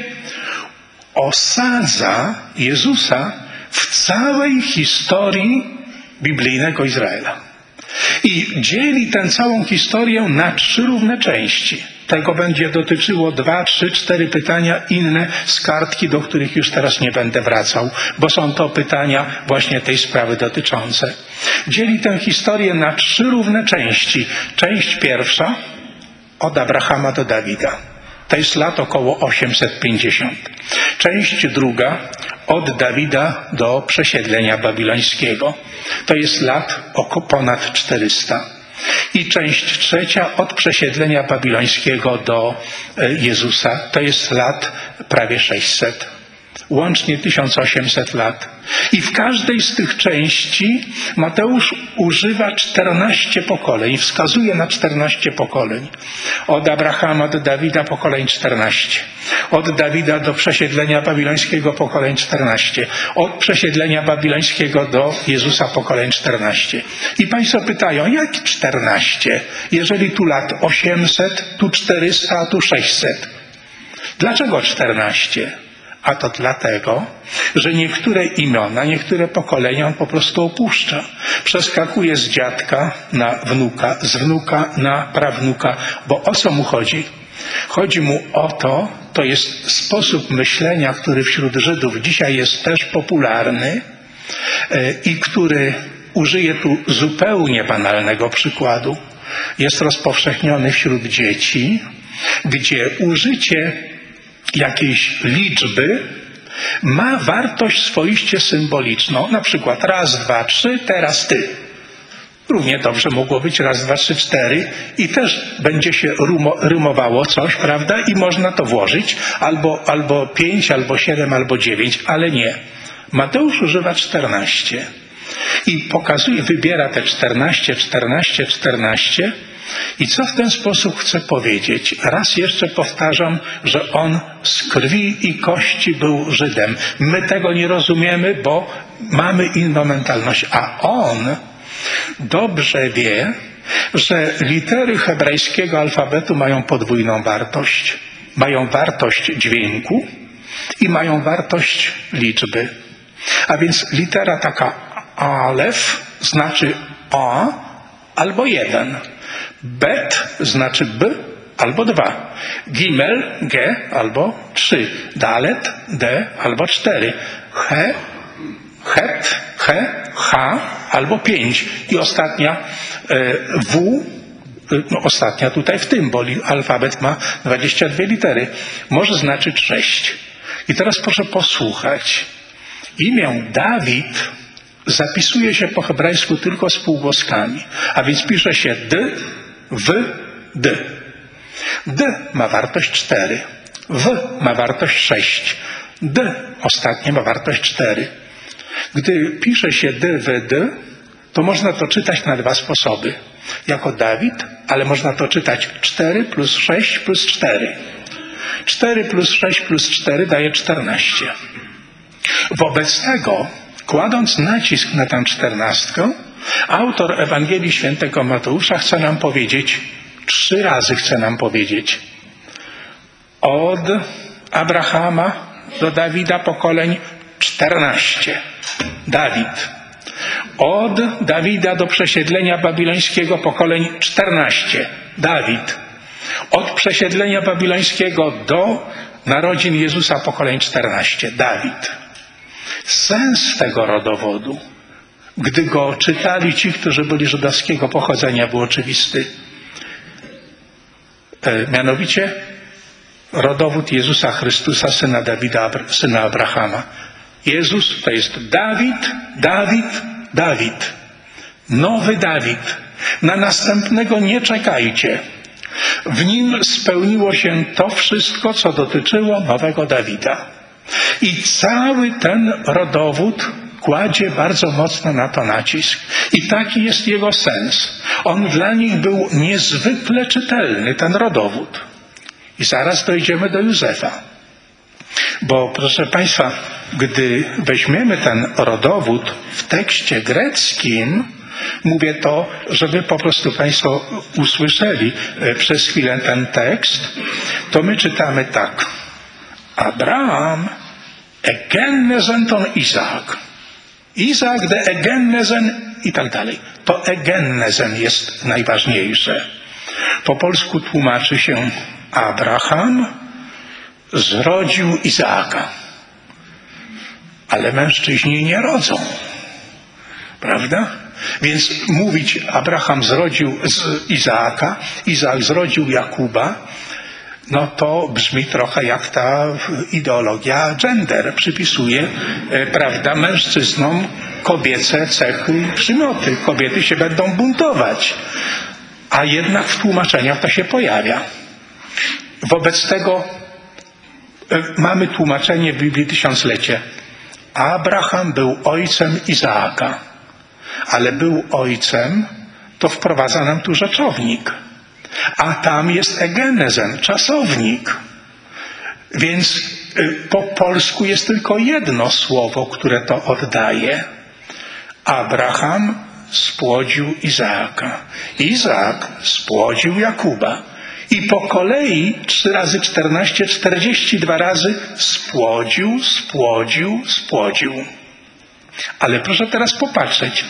osadza Jezusa w całej historii biblijnego Izraela. I dzieli tę całą historię na trzy równe części. Tego będzie dotyczyło dwa, trzy, cztery pytania inne z kartki, do których już teraz nie będę wracał, bo są to pytania właśnie tej sprawy dotyczące. Dzieli tę historię na trzy równe części. Część pierwsza od Abrahama do Dawida. To jest lat około osiemset pięćdziesiąt. Część druga od Dawida do przesiedlenia babilońskiego. To jest lat około ponad czterysta. I część trzecia od przesiedlenia babilońskiego do Jezusa. To jest lat prawie sześćset. Łącznie tysiąc osiemset lat. I w każdej z tych części Mateusz używa czternaście pokoleń, wskazuje na czternaście pokoleń. Od Abrahama do Dawida pokoleń czternaście. Od Dawida do przesiedlenia babilońskiego pokoleń czternaście. Od przesiedlenia babilońskiego do Jezusa pokoleń czternaście. I Państwo pytają, jak czternaście? Jeżeli tu lat osiemset, tu czterysta, a tu sześćset. Dlaczego czternaście? A to dlatego, że niektóre imiona, niektóre pokolenia on po prostu opuszcza. Przeskakuje z dziadka na wnuka, z wnuka na prawnuka. Bo o co mu chodzi? Chodzi mu o to, to jest sposób myślenia, który wśród Żydów dzisiaj jest też popularny i który, użyję tu zupełnie banalnego przykładu, jest rozpowszechniony wśród dzieci, gdzie użycie jakiejś liczby ma wartość swoiście symboliczną, na przykład raz, dwa, trzy, teraz ty. Równie dobrze mogło być raz, dwa, trzy, cztery i też będzie się rumo, rymowało coś, prawda? I można to włożyć, albo, albo pięć, albo siedem, albo dziewięć, ale nie. Mateusz używa czternaście i pokazuje, wybiera te czternaście, czternaście, czternaście. I co w ten sposób chce powiedzieć? Raz jeszcze powtarzam, że on z krwi i kości był Żydem. My tego nie rozumiemy, bo mamy inną mentalność. A on dobrze wie, że litery hebrajskiego alfabetu mają podwójną wartość. Mają wartość dźwięku i mają wartość liczby. A więc litera taka alef znaczy a albo jeden. Bet znaczy b albo dwa. Gimel, g albo trzy. Dalet, d albo cztery. He, het, he, ha albo pięć. I ostatnia e, w, no ostatnia tutaj w tym, bo alfabet ma dwadzieścia dwie litery. Może znaczyć sześć. I teraz proszę posłuchać. Imię Dawid zapisuje się po hebrajsku tylko spółgłoskami, a więc pisze się d, w, d. D ma wartość cztery, w ma wartość sześć, d ostatnie ma wartość cztery. Gdy pisze się d, w, d, to można to czytać na dwa sposoby. Jako Dawid, ale można to czytać cztery plus sześć plus cztery. cztery plus sześć plus cztery daje czternaście. Wobec tego, kładąc nacisk na tę czternastkę, autor Ewangelii Świętego Mateusza chce nam powiedzieć, trzy razy chce nam powiedzieć, od Abrahama do Dawida pokoleń czternaście. Dawid. Od Dawida do przesiedlenia babilońskiego pokoleń czternaście. Dawid. Od przesiedlenia babilońskiego do narodzin Jezusa pokoleń czternaście. Dawid. Sens tego rodowodu, gdy go czytali ci, którzy byli żydowskiego pochodzenia, był oczywisty. E, mianowicie rodowód Jezusa Chrystusa, syna Dawida, syna Abrahama. Jezus to jest Dawid, Dawid, Dawid. Nowy Dawid. Na następnego nie czekajcie. W nim spełniło się to wszystko, co dotyczyło nowego Dawida. I cały ten rodowód kładzie bardzo mocno na to nacisk. I taki jest jego sens. On dla nich był niezwykle czytelny, ten rodowód. I zaraz dojdziemy do Józefa. Bo proszę Państwa, gdy weźmiemy ten rodowód w tekście greckim, mówię to, żeby po prostu Państwo usłyszeli przez chwilę ten tekst, to my czytamy tak. Abraham egennesen ton Izaak. Izaak de egennesen i tak dalej. To egennesen jest najważniejsze. Po polsku tłumaczy się Abraham zrodził Izaaka. Ale mężczyźni nie rodzą. Prawda? Więc mówić Abraham zrodził z Izaaka, Izaak zrodził Jakuba, no to brzmi trochę jak ta ideologia gender. Przypisuje, e, prawda, mężczyznom kobiece cechy i przymioty. Kobiety się będą buntować. A jednak w tłumaczeniach to się pojawia. Wobec tego e, mamy tłumaczenie w Biblii Tysiąclecie. Abraham był ojcem Izaaka, ale był ojcem, to wprowadza nam tu rzeczownik. A tam jest egenesen, czasownik. Więc po polsku jest tylko jedno słowo, które to oddaje. Abraham spłodził Izaaka. Izaak spłodził Jakuba. I po kolei trzy razy czternaście, czterdzieści dwa razy spłodził, spłodził, spłodził. Ale proszę teraz popatrzeć.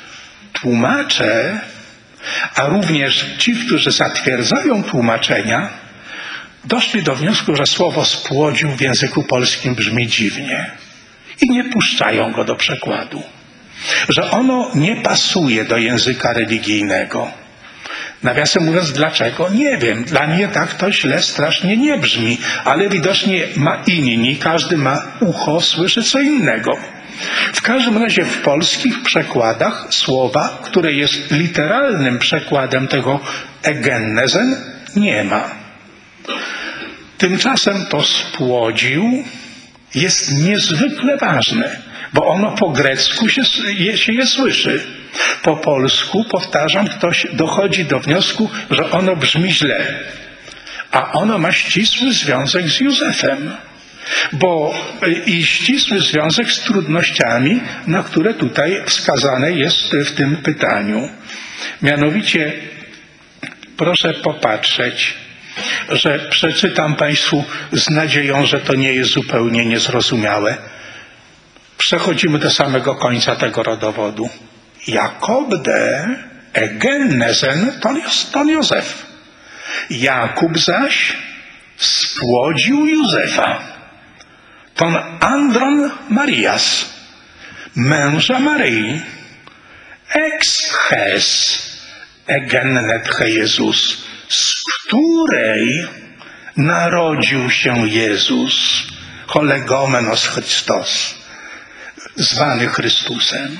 Tłumacze, a również ci, którzy zatwierdzają tłumaczenia, doszli do wniosku, że słowo spłodził w języku polskim brzmi dziwnie i nie puszczają go do przekładu. Że ono nie pasuje do języka religijnego. Nawiasem mówiąc, dlaczego? Nie wiem. Dla mnie tak to źle strasznie nie brzmi, ale widocznie ma inni. Każdy ma ucho, słyszy co innego. W każdym razie w polskich przekładach słowa, które jest literalnym przekładem tego egennesen, nie ma. Tymczasem to spłodził jest niezwykle ważne, bo ono po grecku się je, się je słyszy. Po polsku, powtarzam, ktoś dochodzi do wniosku, że ono brzmi źle. A ono ma ścisły związek z Józefem. Bo i ścisły związek z trudnościami, na które tutaj wskazane jest w tym pytaniu. Mianowicie, proszę popatrzeć, że przeczytam Państwu z nadzieją, że to nie jest zupełnie niezrozumiałe. Przechodzimy do samego końca tego rodowodu. Jakob de Egennesen ton Józef. Jakub zaś spłodził Józefa. Ton Andron Marias, męża Maryi. Ex ches egennet he Jezus, z której narodził się Jezus, cholegomenos Chrystos, zwany Chrystusem.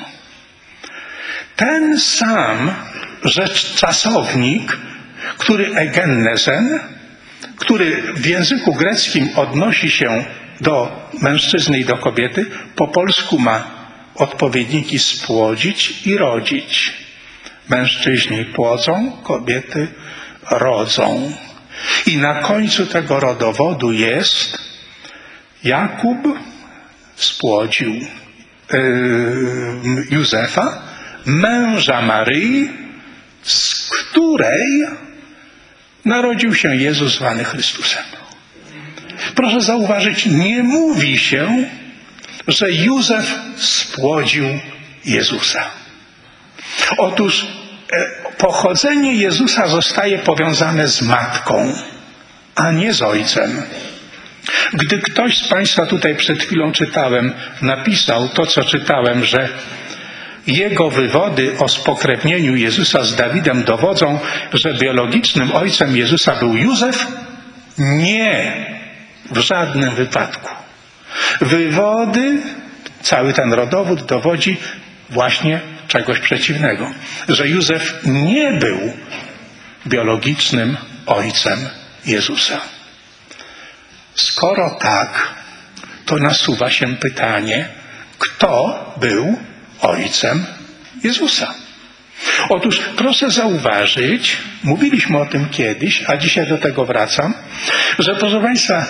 Ten sam rzecz czasownik, który egennesen, który w języku greckim odnosi się do mężczyzny i do kobiety, po polsku ma odpowiedniki spłodzić i rodzić. Mężczyźni płodzą, kobiety rodzą. I na końcu tego rodowodu jest Jakub spłodził yy, Józefa, męża Maryi, z której narodził się Jezus zwany Chrystusem. Proszę zauważyć, nie mówi się, że Józef spłodził Jezusa. Otóż pochodzenie Jezusa zostaje powiązane z matką, a nie z ojcem. Gdy ktoś z Państwa, tutaj przed chwilą czytałem, napisał to, co czytałem, że jego wywody o spokrewnieniu Jezusa z Dawidem dowodzą, że biologicznym ojcem Jezusa był Józef, nie, w żadnym wypadku. Wywody, cały ten rodowód dowodzi właśnie czegoś przeciwnego, że Józef nie był biologicznym ojcem Jezusa. Skoro tak, to nasuwa się pytanie, kto był ojcem Jezusa? Otóż proszę zauważyć, mówiliśmy o tym kiedyś, a dzisiaj do tego wracam, że proszę Państwa,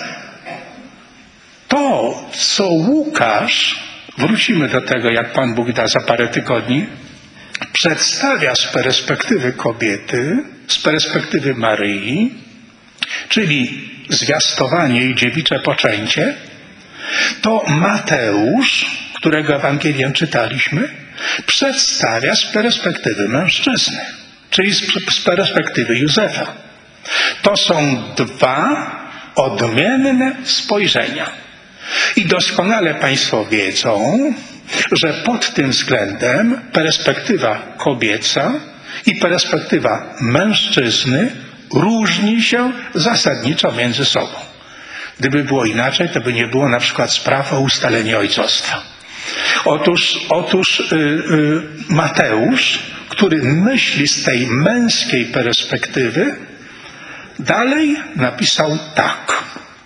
to, co Łukasz, wrócimy do tego, jak Pan Bóg da za parę tygodni, przedstawia z perspektywy kobiety, z perspektywy Maryi, czyli zwiastowanie i dziewicze poczęcie, to Mateusz, którego Ewangelię czytaliśmy, przedstawia z perspektywy mężczyzny, czyli z, z perspektywy Józefa. To są dwa odmienne spojrzenia. I doskonale Państwo wiedzą, że pod tym względem perspektywa kobieca i perspektywa mężczyzny różni się zasadniczo między sobą. Gdyby było inaczej, to by nie było na przykład spraw o ustalenie ojcostwa. Otóż, otóż yy, yy, Mateusz, który myśli z tej męskiej perspektywy, dalej napisał tak.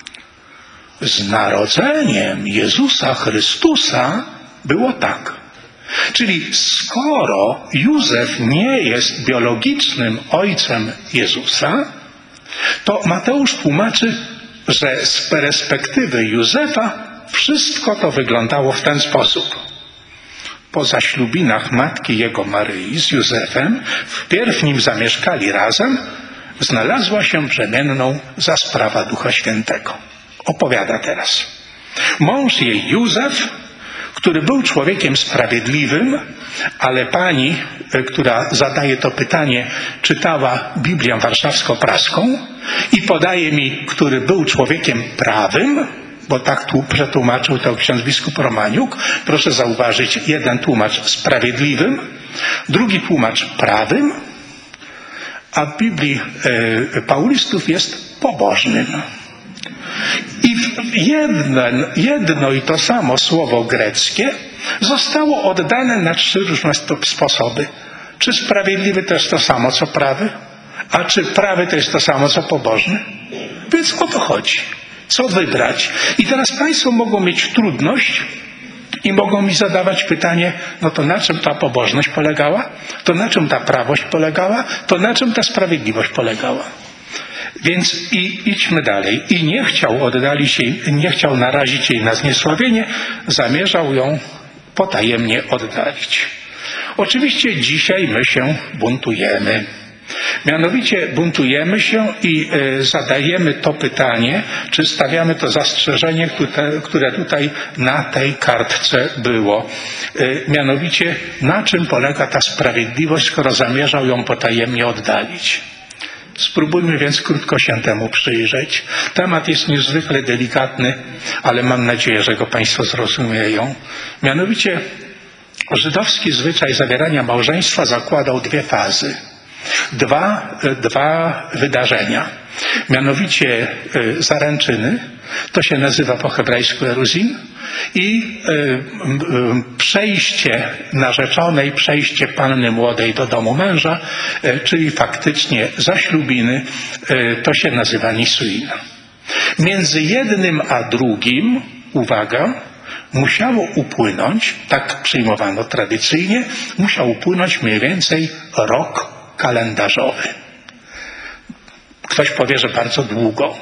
Z narodzeniem Jezusa Chrystusa było tak. Czyli skoro Józef nie jest biologicznym ojcem Jezusa, to Mateusz tłumaczy, że z perspektywy Józefa wszystko to wyglądało w ten sposób. Po zaślubinach matki jego Maryi z Józefem, wpierw nim zamieszkali razem, znalazła się brzemienną za sprawa Ducha Świętego. Opowiada teraz. Mąż jej Józef, który był człowiekiem sprawiedliwym, ale pani, która zadaje to pytanie, czytała Biblię warszawsko-praską i podaje mi, który był człowiekiem prawym, bo tak tu przetłumaczył to ksiądz biskup Romaniuk. Proszę zauważyć, jeden tłumacz sprawiedliwym, drugi tłumacz prawym, a w Biblii e, paulistów jest pobożnym. I jeden, jedno i to samo słowo greckie zostało oddane na trzy różne sposoby. Czy sprawiedliwy to jest to samo, co prawy? A czy prawy to jest to samo, co pobożny? Więc o to chodzi. Co wybrać? I teraz Państwo mogą mieć trudność i mogą mi zadawać pytanie, no to na czym ta pobożność polegała? To na czym ta prawość polegała? To na czym ta sprawiedliwość polegała? Więc i idźmy dalej. I nie chciał oddalić jej, nie chciał narazić jej na zniesławienie, zamierzał ją potajemnie oddalić. Oczywiście dzisiaj my się buntujemy. Mianowicie buntujemy się i zadajemy to pytanie, czy stawiamy to zastrzeżenie, które tutaj na tej kartce było. Mianowicie, na czym polega ta sprawiedliwość, skoro zamierzał ją potajemnie oddalić? Spróbujmy więc krótko się temu przyjrzeć. Temat jest niezwykle delikatny, ale mam nadzieję, że go Państwo zrozumieją. Mianowicie żydowski zwyczaj zawierania małżeństwa zakładał dwie fazy, dwa, dwa wydarzenia. Mianowicie zaręczyny, to się nazywa po hebrajsku eruzin, i przejście narzeczonej, przejście panny młodej do domu męża, czyli faktycznie zaślubiny, to się nazywa nisuin. Między jednym a drugim, uwaga, musiało upłynąć, tak przyjmowano tradycyjnie, musiał upłynąć mniej więcej rok kalendarzowy. Ktoś powie, że bardzo długo.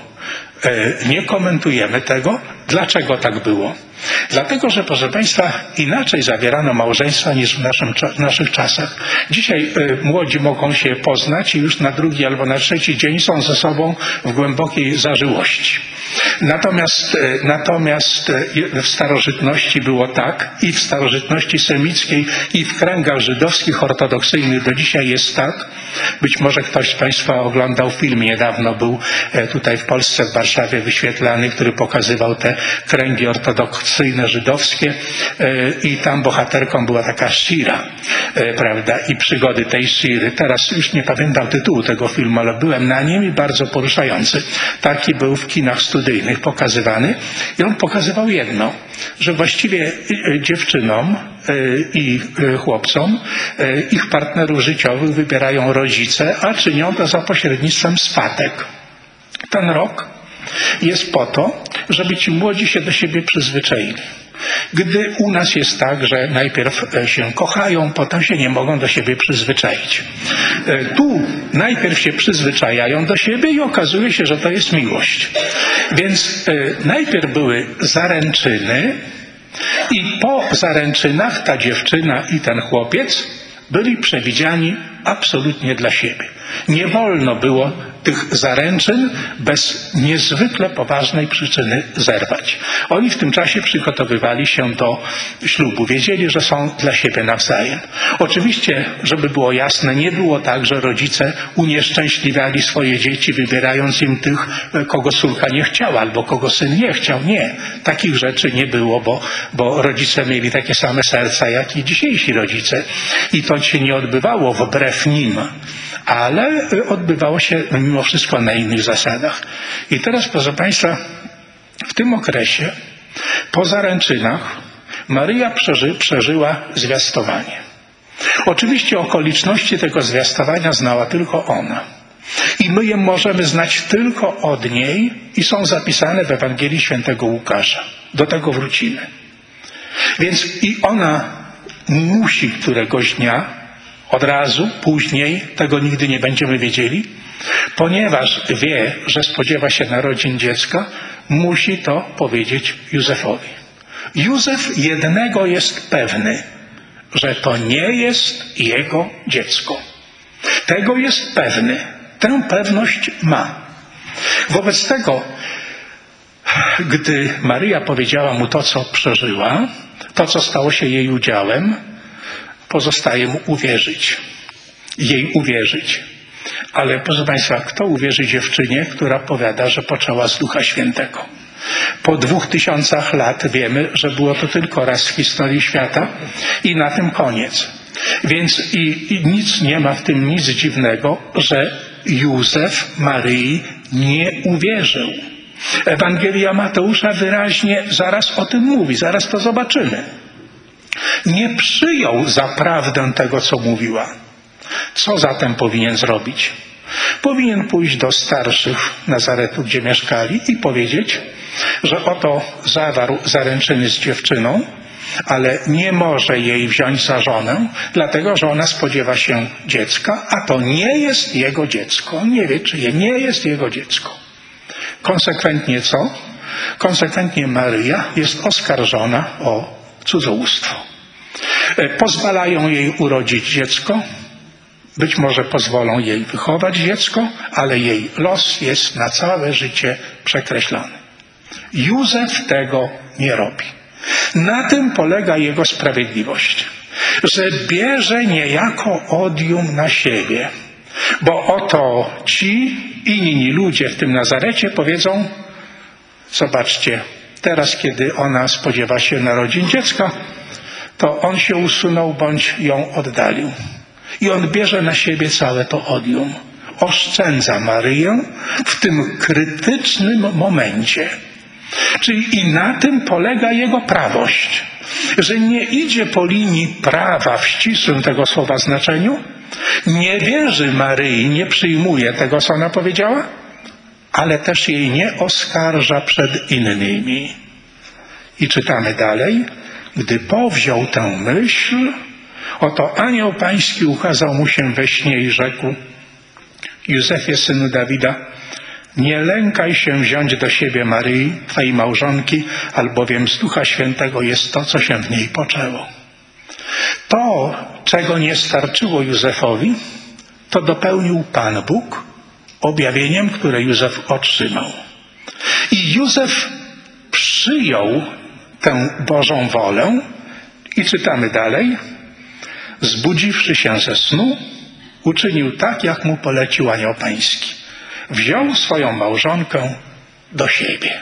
Nie komentujemy tego. Dlaczego tak było? Dlatego, że proszę Państwa, inaczej zawierano małżeństwa niż w naszym, naszych czasach. Dzisiaj y, młodzi mogą się poznać i już na drugi albo na trzeci dzień są ze sobą w głębokiej zażyłości. Natomiast, y, natomiast y, w starożytności było tak, i w starożytności semickiej, i w kręgach żydowskich ortodoksyjnych do dzisiaj jest tak. Być może ktoś z Państwa oglądał film, niedawno był y, tutaj w Polsce, w Warszawie wyświetlany, który pokazywał te kręgi ortodoksyjne żydowskie i tam bohaterką była taka Shira, prawda, i przygody tej Shiry. Teraz już nie pamiętam tytułu tego filmu, ale byłem na nim i bardzo poruszający. Taki był w kinach studyjnych pokazywany i on pokazywał jedno, że właściwie dziewczynom i chłopcom ich partnerów życiowych wybierają rodzice, a czynią to za pośrednictwem swatek. Ten rok jest po to, żeby ci młodzi się do siebie przyzwyczaili. Gdy u nas jest tak, że najpierw się kochają, potem się nie mogą do siebie przyzwyczaić. Tu najpierw się przyzwyczajają do siebie i okazuje się, że to jest miłość. Więc najpierw były zaręczyny i po zaręczynach ta dziewczyna i ten chłopiec byli przewidziani absolutnie dla siebie. Nie wolno było tych zaręczyn bez niezwykle poważnej przyczyny zerwać. Oni w tym czasie przygotowywali się do ślubu. Wiedzieli, że są dla siebie nawzajem. Oczywiście, żeby było jasne, nie było tak, że rodzice unieszczęśliwiali swoje dzieci, wybierając im tych, kogo córka nie chciała albo kogo syn nie chciał. Nie. Takich rzeczy nie było, bo, bo rodzice mieli takie same serca, jak i dzisiejsi rodzice. I to się nie odbywało wbrew nim, ale odbywało się mimo wszystko na innych zasadach. I teraz, proszę Państwa, w tym okresie, po zaręczynach, Maryja przeży, przeżyła zwiastowanie. Oczywiście okoliczności tego zwiastowania znała tylko ona. I my je możemy znać tylko od niej i są zapisane w Ewangelii Świętego Łukasza. Do tego wrócimy. Więc i ona musi któregoś dnia, od razu, później, tego nigdy nie będziemy wiedzieli, ponieważ wie, że spodziewa się narodzin dziecka, musi to powiedzieć Józefowi. Józef jednego jest pewny, że to nie jest jego dziecko. Tego jest pewny. Tę pewność ma. Wobec tego, gdy Maryja powiedziała mu to, co przeżyła, to, co stało się jej udziałem, pozostaje mu uwierzyć. Jej uwierzyć. Ale proszę Państwa, kto uwierzy dziewczynie, która powiada, że poczęła z Ducha Świętego? Po dwóch tysiącach lat wiemy, że było to tylko raz w historii świata i na tym koniec. Więc i, i nic nie ma w tym nic dziwnego, że Józef Maryi nie uwierzył. Ewangelia Mateusza wyraźnie zaraz o tym mówi, zaraz to zobaczymy. Nie przyjął za prawdę tego, co mówiła. Co zatem powinien zrobić? Powinien pójść do starszych Nazaretu, gdzie mieszkali, i powiedzieć, że oto zawarł zaręczyny z dziewczyną, ale nie może jej wziąć za żonę, dlatego że ona spodziewa się dziecka, a to nie jest jego dziecko. On nie wie, czyje, nie jest jego dziecko. Konsekwentnie co? Konsekwentnie Maryja jest oskarżona o cudzołóstwo. Pozwalają jej urodzić dziecko, Być może pozwolą jej wychować dziecko, ale jej los jest na całe życie przekreślony. Józef tego nie robi. Na tym polega jego sprawiedliwość, że bierze niejako odium na siebie, bo oto ci inni ludzie w tym Nazarecie powiedzą: zobaczcie, teraz kiedy ona spodziewa się narodzin dziecka, to on się usunął bądź ją oddalił. I on bierze na siebie całe to odium. Oszczędza Maryję w tym krytycznym momencie. Czyli i na tym polega jego prawość, że nie idzie po linii prawa w ścisłym tego słowa znaczeniu, nie wierzy Maryi, nie przyjmuje tego, co ona powiedziała, ale też jej nie oskarża przed innymi. I czytamy dalej: gdy powziął tę myśl, oto anioł pański ukazał mu się we śnie i rzekł: Józefie, synu Dawida, nie lękaj się wziąć do siebie Maryi, twojej małżonki, albowiem z Ducha Świętego jest to, co się w niej poczęło. To, czego nie starczyło Józefowi, to dopełnił Pan Bóg objawieniem, które Józef otrzymał. I Józef przyjął tę Bożą wolę i czytamy dalej: zbudziwszy się ze snu, uczynił tak, jak mu polecił anioł pański. Wziął swoją małżonkę do siebie.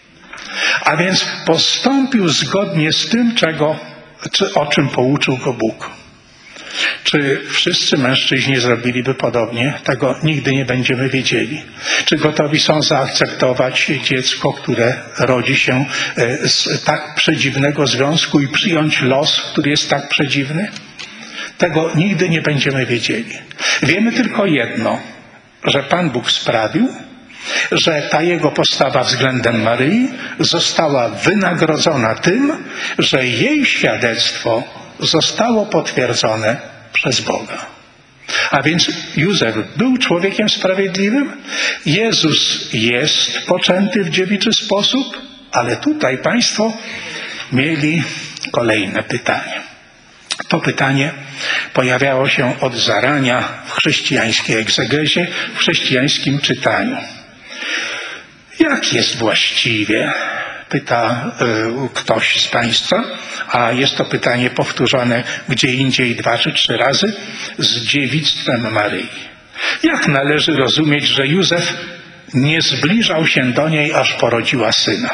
A więc postąpił zgodnie z tym, czego, czy, o czym pouczył go Bóg. Czy wszyscy mężczyźni zrobiliby podobnie? Tego nigdy nie będziemy wiedzieli. Czy gotowi są zaakceptować dziecko, które rodzi się z tak przedziwnego związku i przyjąć los, który jest tak przedziwny? Tego nigdy nie będziemy wiedzieli. Wiemy tylko jedno, że Pan Bóg sprawił, że ta jego postawa względem Maryi została wynagrodzona tym, że jej świadectwo zostało potwierdzone przez Boga. A więc Józef był człowiekiem sprawiedliwym, Jezus jest poczęty w dziewiczy sposób, ale tutaj państwo mieli kolejne pytanie. To pytanie pojawiało się od zarania w chrześcijańskiej egzegezie, w chrześcijańskim czytaniu. Jak jest właściwie? Pyta y, ktoś z państwa, a jest to pytanie powtórzone gdzie indziej dwa czy trzy razy, z dziewictwem Maryi. Jak należy rozumieć, że Józef nie zbliżał się do niej, aż porodziła syna?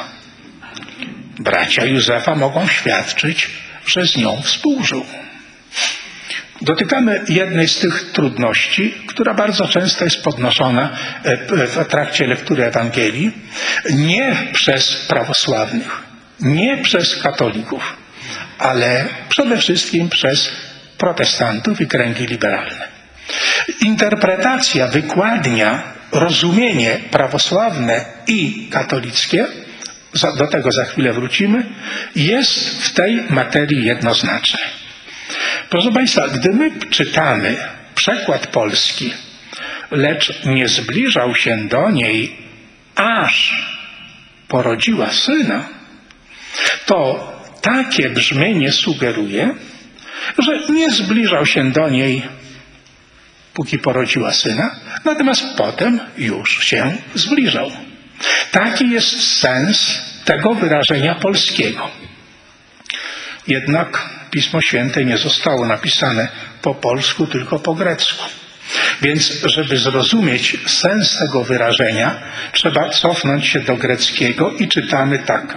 Bracia Józefa mogą świadczyć, że z nią współżył. Dotykamy jednej z tych trudności, która bardzo często jest podnoszona w trakcie lektury Ewangelii, nie przez prawosławnych, nie przez katolików, ale przede wszystkim przez protestantów i kręgi liberalne. Interpretacja, wykładnia, rozumienie prawosławne i katolickie, do tego za chwilę wrócimy, jest w tej materii jednoznaczne. Proszę Państwa, gdy my czytamy przekład polski, lecz nie zbliżał się do niej, aż porodziła syna, to takie brzmienie sugeruje, że nie zbliżał się do niej, póki porodziła syna, natomiast potem już się zbliżał. Taki jest sens tego wyrażenia polskiego. Jednak Pismo Święte nie zostało napisane po polsku, tylko po grecku. Więc, żeby zrozumieć sens tego wyrażenia, trzeba cofnąć się do greckiego i czytamy tak.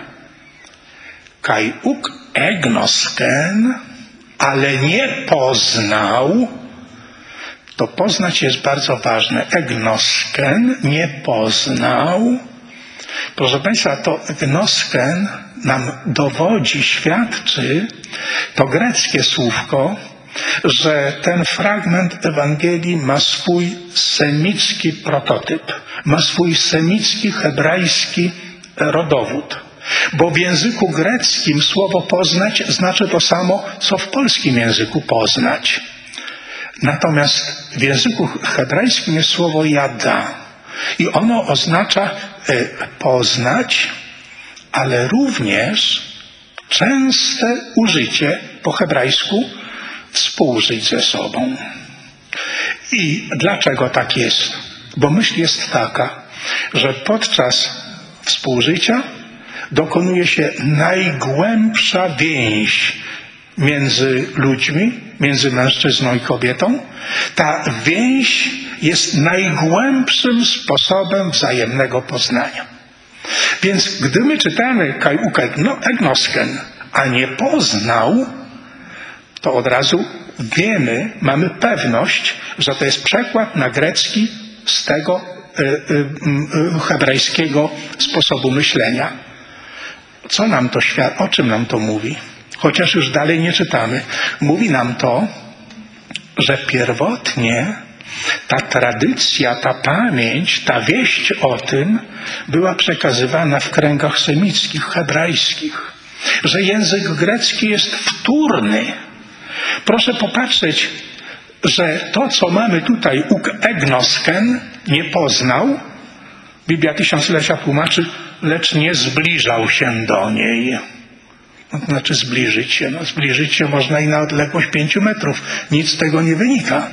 Kai uk egnosken, ale nie poznał. To poznać jest bardzo ważne. Egnosken, nie poznał. Proszę Państwa, to egnosken nam dowodzi, świadczy, to greckie słówko, że ten fragment Ewangelii ma swój semicki prototyp, ma swój semicki, hebrajski rodowód. Bo w języku greckim słowo poznać znaczy to samo, co w polskim języku poznać. Natomiast w języku hebrajskim jest słowo jada i ono oznacza y, poznać, ale również częste użycie po hebrajsku współżyć ze sobą. I dlaczego tak jest? Bo myśl jest taka, że podczas współżycia dokonuje się najgłębsza więź między ludźmi, między mężczyzną i kobietą. Ta więź jest najgłębszym sposobem wzajemnego poznania. Więc gdy my czytamy Kai ukagnosken, a nie poznał, to od razu wiemy, mamy pewność, że to jest przekład na grecki z tego y, y, y, hebrajskiego sposobu myślenia. Co nam to świadczy? O czym nam to mówi? Chociaż już dalej nie czytamy. Mówi nam to, że pierwotnie ta tradycja, ta pamięć, ta wieść o tym była przekazywana w kręgach semickich, hebrajskich. Że język grecki jest wtórny. Proszę popatrzeć, że to, co mamy tutaj, ukagnosken, nie poznał, Biblia Tysiąclecia tłumaczy, lecz nie zbliżał się do niej. No, to znaczy zbliżyć się. No, zbliżyć się można i na odległość pięciu metrów. Nic z tego nie wynika.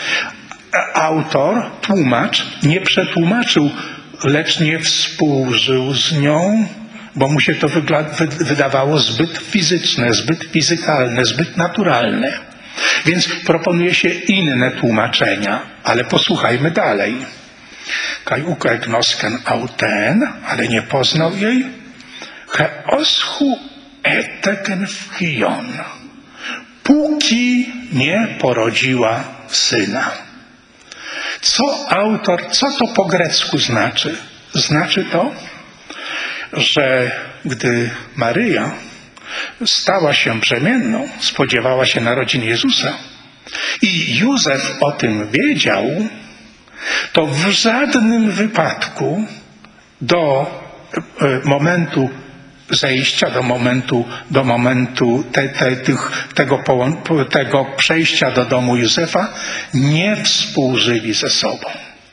Autor, tłumacz, nie przetłumaczył, lecz nie współżył z nią, bo mu się to wydawało zbyt fizyczne, zbyt fizykalne, zbyt naturalne. Więc proponuje się inne tłumaczenia, ale posłuchajmy dalej. Kai ukagnosken auten, ale nie poznał jej. Heoschu eteken wchion, póki nie porodziła syna. Co autor, co to po grecku znaczy? Znaczy to, że gdy Maryja stała się brzemienną, spodziewała się narodzin Jezusa i Józef o tym wiedział, to w żadnym wypadku do momentu zejścia, do momentu, do momentu te, te, tych, tego, tego przejścia do domu Józefa nie współżyli ze sobą.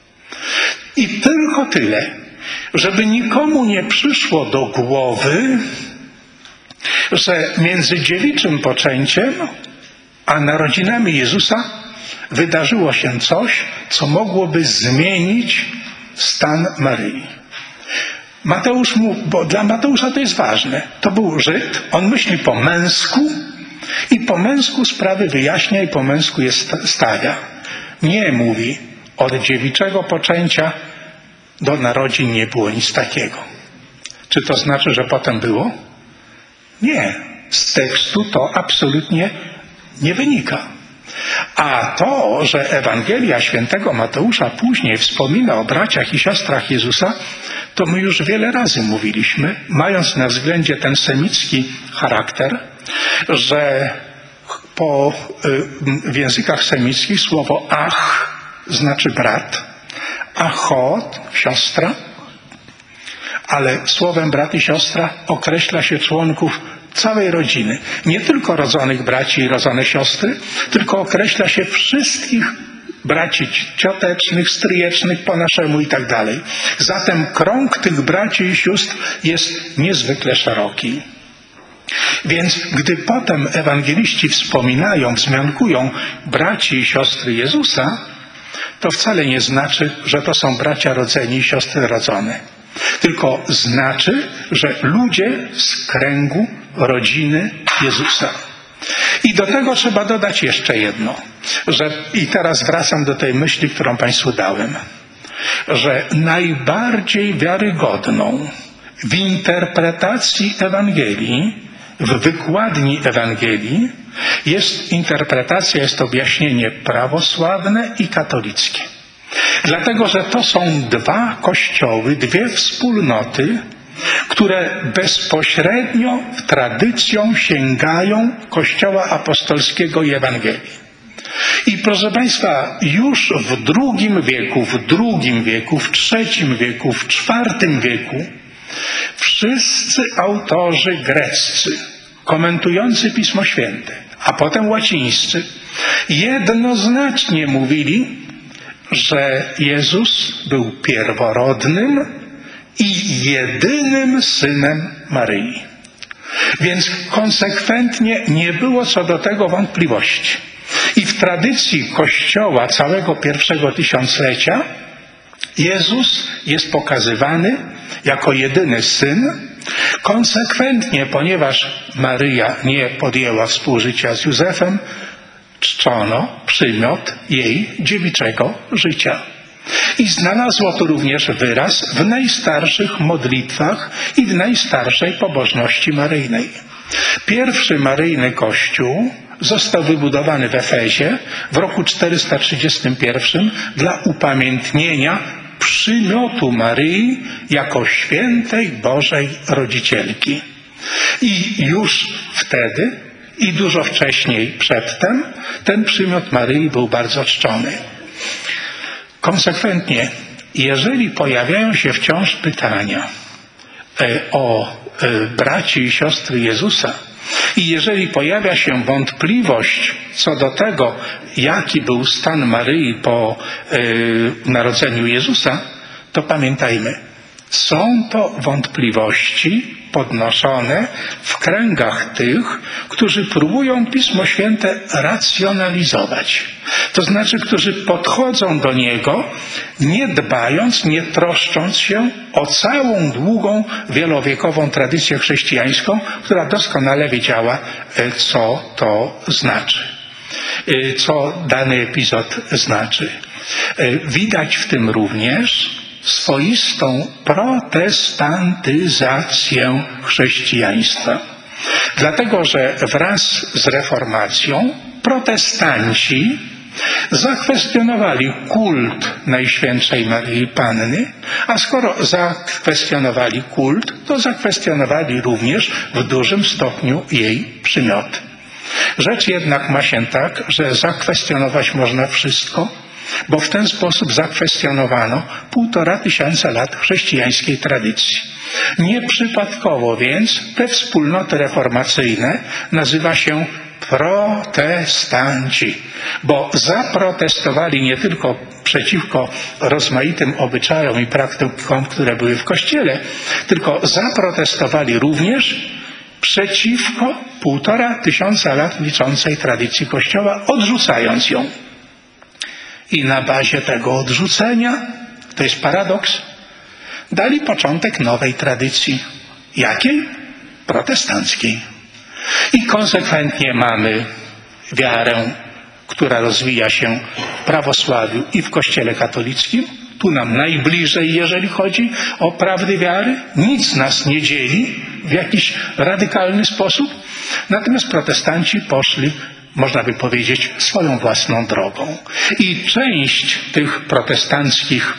I tylko tyle, żeby nikomu nie przyszło do głowy, że między dziewiczym poczęciem a narodzinami Jezusa wydarzyło się coś, co mogłoby zmienić stan Maryi. Mateusz mu, bo dla Mateusza to jest ważne. To był Żyd, on myśli po męsku i po męsku sprawy wyjaśnia i po męsku je stawia. Nie mówi, od dziewiczego poczęcia do narodzin nie było nic takiego. Czy to znaczy, że potem było? Nie. Z tekstu to absolutnie nie wynika. A to, że Ewangelia świętego Mateusza później wspomina o braciach i siostrach Jezusa, to my już wiele razy mówiliśmy, mając na względzie ten semicki charakter, że po, w językach semickich słowo ach znaczy brat, achot, siostra, ale słowem brat i siostra określa się członków całej rodziny. Nie tylko rodzonych braci i rodzone siostry, tylko określa się wszystkich braci ciotecznych, stryjecznych po naszemu i tak dalej. Zatem krąg tych braci i sióstr jest niezwykle szeroki. Więc gdy potem ewangeliści wspominają, wzmiankują braci i siostry Jezusa, to wcale nie znaczy, że to są bracia rodzeni i siostry rodzone. Tylko znaczy, że ludzie z kręgu rodziny Jezusa. I do tego trzeba dodać jeszcze jedno, że i teraz wracam do tej myśli, którą Państwu dałem, że najbardziej wiarygodną w interpretacji Ewangelii, w wykładni Ewangelii jest interpretacja, jest objaśnienie prawosławne i katolickie. Dlatego, że to są dwa kościoły, dwie wspólnoty, które bezpośrednio w tradycją sięgają Kościoła apostolskiego i Ewangelii. I proszę Państwa, już w drugim wieku, w drugim wieku, w trzecim wieku, w czwartym wieku wszyscy autorzy greccy, komentujący Pismo Święte, a potem łacińscy, jednoznacznie mówili, że Jezus był pierworodnym i jedynym synem Maryi. Więc konsekwentnie nie było co do tego wątpliwości. I w tradycji Kościoła całego pierwszego tysiąclecia Jezus jest pokazywany jako jedyny Syn. Konsekwentnie, ponieważ Maryja nie podjęła współżycia z Józefem, czczono przymiot jej dziewiczego życia. I znalazło to również wyraz w najstarszych modlitwach i w najstarszej pobożności maryjnej. Pierwszy maryjny kościół został wybudowany w Efezie w roku czterysta trzydziestym pierwszym dla upamiętnienia przymiotu Maryi jako świętej Bożej Rodzicielki. I już wtedy i dużo wcześniej przedtem ten przymiot Maryi był bardzo czczony. Konsekwentnie, jeżeli pojawiają się wciąż pytania o braci i siostry Jezusa i jeżeli pojawia się wątpliwość co do tego, jaki był stan Maryi po narodzeniu Jezusa, to pamiętajmy, są to wątpliwości podnoszone w kręgach tych, którzy próbują Pismo Święte racjonalizować. To znaczy, którzy podchodzą do niego, nie dbając, nie troszcząc się o całą długą, wielowiekową tradycję chrześcijańską, która doskonale wiedziała, co to znaczy, co dany epizod znaczy. Widać w tym również swoistą protestantyzację chrześcijaństwa. Dlatego, że wraz z reformacją protestanci zakwestionowali kult Najświętszej Maryi Panny, a skoro zakwestionowali kult, to zakwestionowali również w dużym stopniu jej przymiot. Rzecz jednak ma się tak, że zakwestionować można wszystko, bo w ten sposób zakwestionowano półtora tysiąca lat chrześcijańskiej tradycji. Nieprzypadkowo więc te wspólnoty reformacyjne nazywa się protestanci, bo zaprotestowali nie tylko przeciwko rozmaitym obyczajom i praktykom, które były w Kościele, tylko zaprotestowali również przeciwko półtora tysiąca lat liczącej tradycji Kościoła, odrzucając ją. I na bazie tego odrzucenia, to jest paradoks, dali początek nowej tradycji. Jakiej? Protestanckiej. I konsekwentnie mamy wiarę, która rozwija się w prawosławiu i w Kościele katolickim. Tu nam najbliżej, jeżeli chodzi o prawdy wiary. Nic nas nie dzieli w jakiś radykalny sposób. Natomiast protestanci poszli, można by powiedzieć, swoją własną drogą. I część tych protestanckich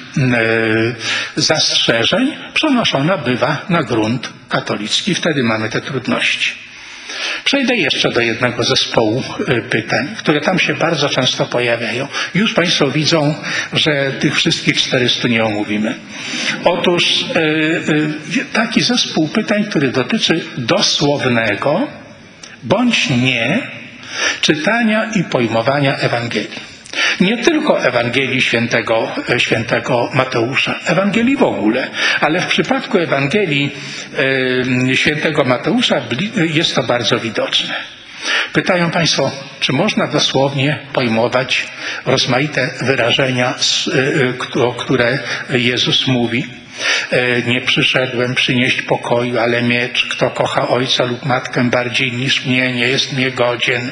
e, zastrzeżeń przenoszona bywa na grunt katolicki. Wtedy mamy te trudności. Przejdę jeszcze do jednego zespołu pytań, które tam się bardzo często pojawiają. Już Państwo widzą, że tych wszystkich czterystu nie omówimy. Otóż e, e, taki zespół pytań, który dotyczy dosłownego bądź nie czytania i pojmowania Ewangelii. Nie tylko Ewangelii świętego, świętego Mateusza, Ewangelii w ogóle, ale w przypadku Ewangelii e, świętego Mateusza jest to bardzo widoczne. Pytają Państwo, czy można dosłownie pojmować rozmaite wyrażenia, o które Jezus mówi. Nie przyszedłem przynieść pokoju, ale miecz. Kto kocha ojca lub matkę bardziej niż mnie, nie jest mnie godzien.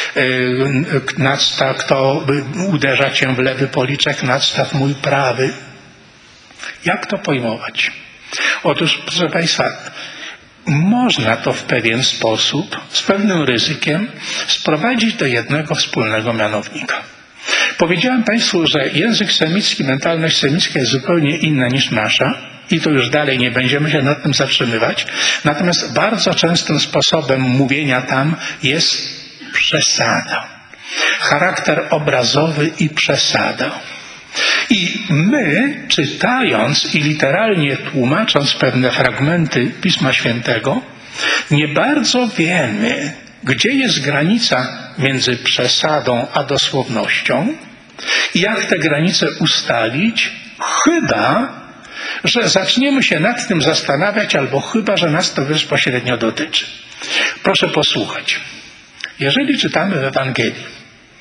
Nadstaw, kto uderza cię w lewy policzek, nadstaw mój prawy. Jak to pojmować? Otóż, proszę Państwa, można to w pewien sposób, z pewnym ryzykiem, sprowadzić do jednego wspólnego mianownika. Powiedziałem Państwu, że język semicki, mentalność semicka jest zupełnie inna niż nasza i to już dalej nie będziemy się nad tym zatrzymywać. Natomiast bardzo częstym sposobem mówienia tam jest przesada. Charakter obrazowy i przesada. I my, czytając i literalnie tłumacząc pewne fragmenty Pisma Świętego, nie bardzo wiemy, gdzie jest granica między przesadą a dosłownością i jak te granice ustalić, chyba że zaczniemy się nad tym zastanawiać, albo chyba że nas to bezpośrednio dotyczy. Proszę posłuchać. Jeżeli czytamy w Ewangelii,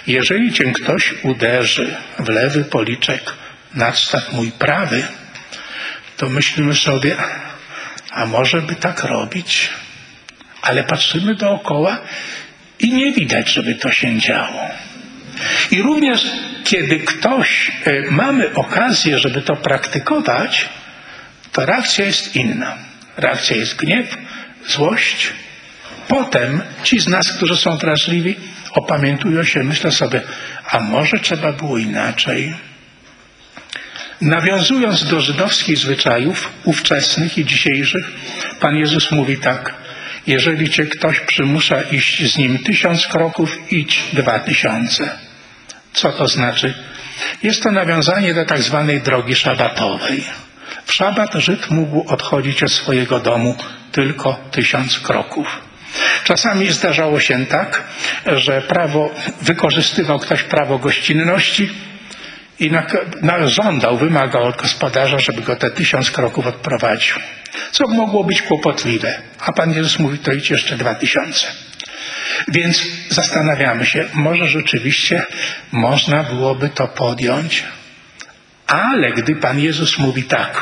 Jeżeli cię ktoś uderzy w lewy policzek, nadstaw mój prawy, to myślimy sobie, a może by tak robić? Ale patrzymy dookoła i nie widać, żeby to się działo. I również kiedy ktoś, y, mamy okazję, żeby to praktykować, to reakcja jest inna. Reakcja jest gniew, złość. Potem ci z nas, którzy są wrażliwi, opamiętują się, myślę sobie, a może trzeba było inaczej. Nawiązując do żydowskich zwyczajów ówczesnych i dzisiejszych, Pan Jezus mówi tak: jeżeli cię ktoś przymusza iść z nim tysiąc kroków, idź dwa tysiące. Co to znaczy? Jest to nawiązanie do tak zwanej drogi szabatowej. W szabat Żyd mógł odchodzić od swojego domu tylko tysiąc kroków. Czasami zdarzało się tak, że prawo, wykorzystywał ktoś prawo gościnności i na, na, żądał, wymagał od gospodarza, żeby go te tysiąc kroków odprowadził. Co mogło być kłopotliwe. A Pan Jezus mówi, to idź jeszcze dwa tysiące. Więc zastanawiamy się, może rzeczywiście można byłoby to podjąć, ale gdy Pan Jezus mówi tak: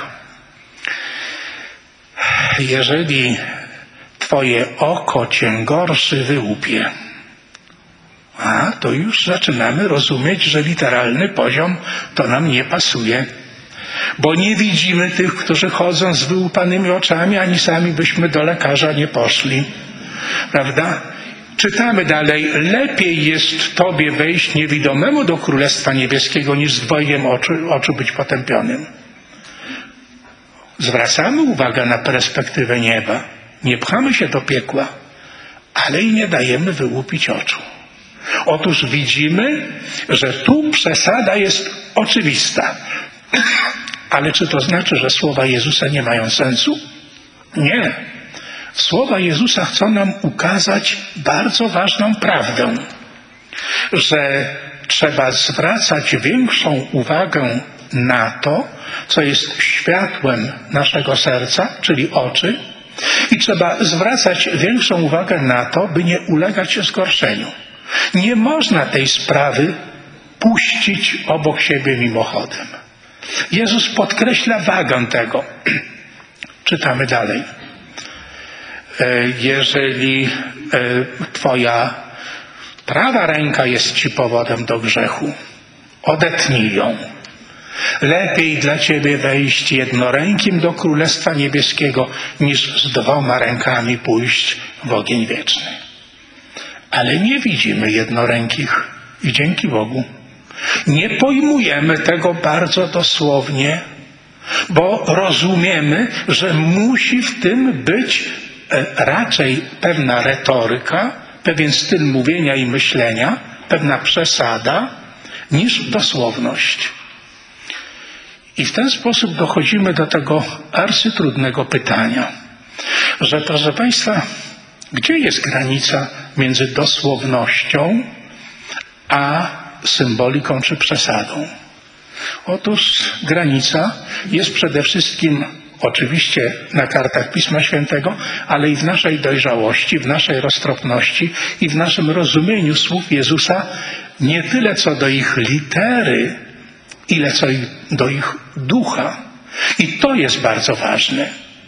jeżeli twoje oko cię gorszy wyłupie, a to już zaczynamy rozumieć, że literalny poziom to nam nie pasuje. Bo nie widzimy tych, którzy chodzą z wyłupanymi oczami, ani sami byśmy do lekarza nie poszli. Prawda? Czytamy dalej: lepiej jest tobie wejść niewidomemu do Królestwa Niebieskiego, niż z dwojgiem oczu, oczu być potępionym. Zwracamy uwagę na perspektywę nieba. Nie pchamy się do piekła, ale i nie dajemy wyłupić oczu. Otóż widzimy, że tu przesada jest oczywista. Ale czy to znaczy, że słowa Jezusa nie mają sensu? Nie. Słowa Jezusa chcą nam ukazać bardzo ważną prawdę, że trzeba zwracać większą uwagę na to, co jest światłem naszego serca, czyli oczy, i trzeba zwracać większą uwagę na to, by nie ulegać zgorszeniu. Nie można tej sprawy puścić obok siebie mimochodem. Jezus podkreśla wagę tego. Czytamy dalej. Jeżeli twoja prawa ręka jest ci powodem do grzechu, odetnij ją. Lepiej dla ciebie wejść jednorękim do Królestwa Niebieskiego, niż z dwoma rękami pójść w ogień wieczny. Ale nie widzimy jednorękich i dzięki Bogu. Nie pojmujemy tego bardzo dosłownie, bo rozumiemy, że musi w tym być raczej pewna retoryka, pewien styl mówienia i myślenia, pewna przesada, niż dosłowność. I w ten sposób dochodzimy do tego arcytrudnego pytania, że proszę Państwa, gdzie jest granica między dosłownością a symboliką czy przesadą? Otóż granica jest przede wszystkim oczywiście na kartach Pisma Świętego, ale i w naszej dojrzałości, w naszej roztropności i w naszym rozumieniu słów Jezusa, nie tyle co do ich litery, ile co do ich ducha. I to jest bardzo ważne.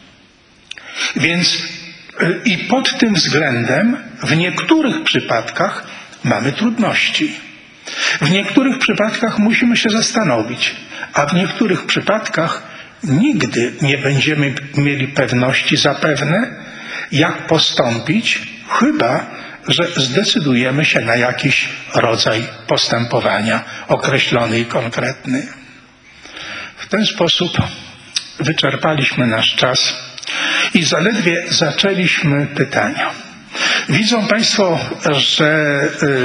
Więc i pod tym względem w niektórych przypadkach mamy trudności. W niektórych przypadkach musimy się zastanowić, a w niektórych przypadkach nigdy nie będziemy mieli pewności zapewne, jak postąpić, chyba że zdecydujemy się na jakiś rodzaj postępowania określony i konkretny. W ten sposób wyczerpaliśmy nasz czas i zaledwie zaczęliśmy pytania. Widzą Państwo, że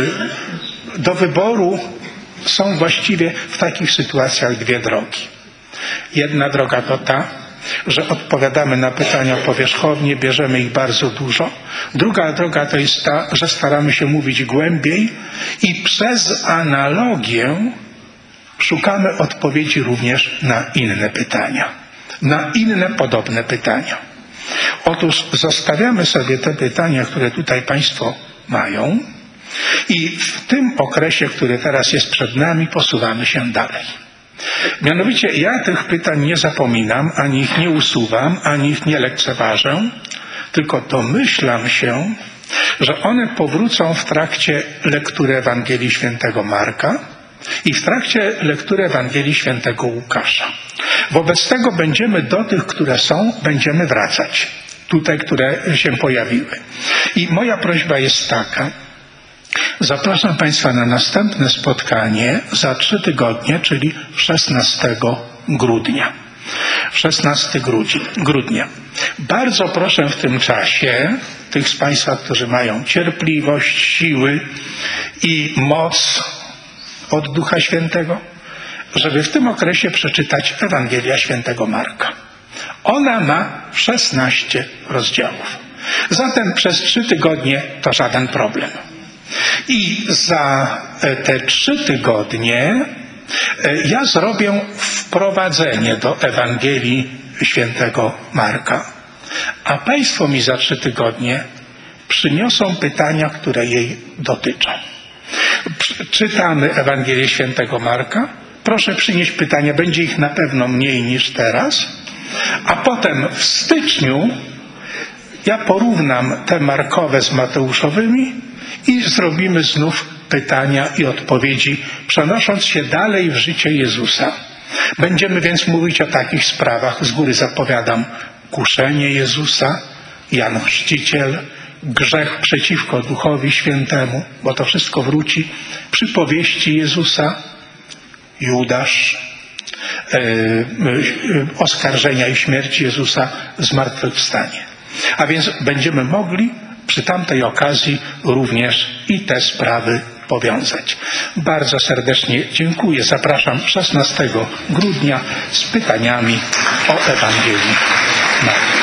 do wyboru są właściwie w takich sytuacjach dwie drogi. Jedna droga to ta, że odpowiadamy na pytania powierzchownie, bierzemy ich bardzo dużo. Druga droga to jest ta, że staramy się mówić głębiej i przez analogię szukamy odpowiedzi również na inne pytania, na inne podobne pytania. Otóż zostawiamy sobie te pytania, które tutaj Państwo mają I w tym okresie, który teraz jest przed nami, posuwamy się dalej. Mianowicie ja tych pytań nie zapominam, ani ich nie usuwam, ani ich nie lekceważę, tylko domyślam się, że one powrócą w trakcie lektury Ewangelii Świętego Marka i w trakcie lektury Ewangelii Świętego Łukasza. Wobec tego będziemy do tych, które są, będziemy wracać. Tutaj, które się pojawiły. I moja prośba jest taka. Zapraszam Państwa na następne spotkanie za trzy tygodnie, czyli szesnastego grudnia. szesnastego grudnia. Bardzo proszę w tym czasie tych z Państwa, którzy mają cierpliwość, siły i moc od Ducha Świętego, żeby w tym okresie przeczytać Ewangelia Świętego Marka. Ona ma szesnaście rozdziałów. Zatem przez trzy tygodnie to żaden problem. I za te trzy tygodnie ja zrobię wprowadzenie do Ewangelii Świętego Marka, a Państwo mi za trzy tygodnie przyniosą pytania, które jej dotyczą. Czytamy Ewangelię Świętego Marka. Proszę przynieść pytania, będzie ich na pewno mniej niż teraz, a potem w styczniu ja porównam te markowe z mateuszowymi i zrobimy znów pytania i odpowiedzi, przenosząc się dalej w życie Jezusa. Będziemy więc mówić o takich sprawach, z góry zapowiadam, kuszenie Jezusa, Jan Chrzciciel, grzech przeciwko Duchowi Świętemu, bo to wszystko wróci, przypowieści Jezusa, Judasz, e, e, oskarżenia i śmierć Jezusa, zmartwychwstanie. A więc będziemy mogli przy tamtej okazji również i te sprawy powiązać. Bardzo serdecznie dziękuję. Zapraszam szesnastego grudnia z pytaniami o Ewangelii Marka.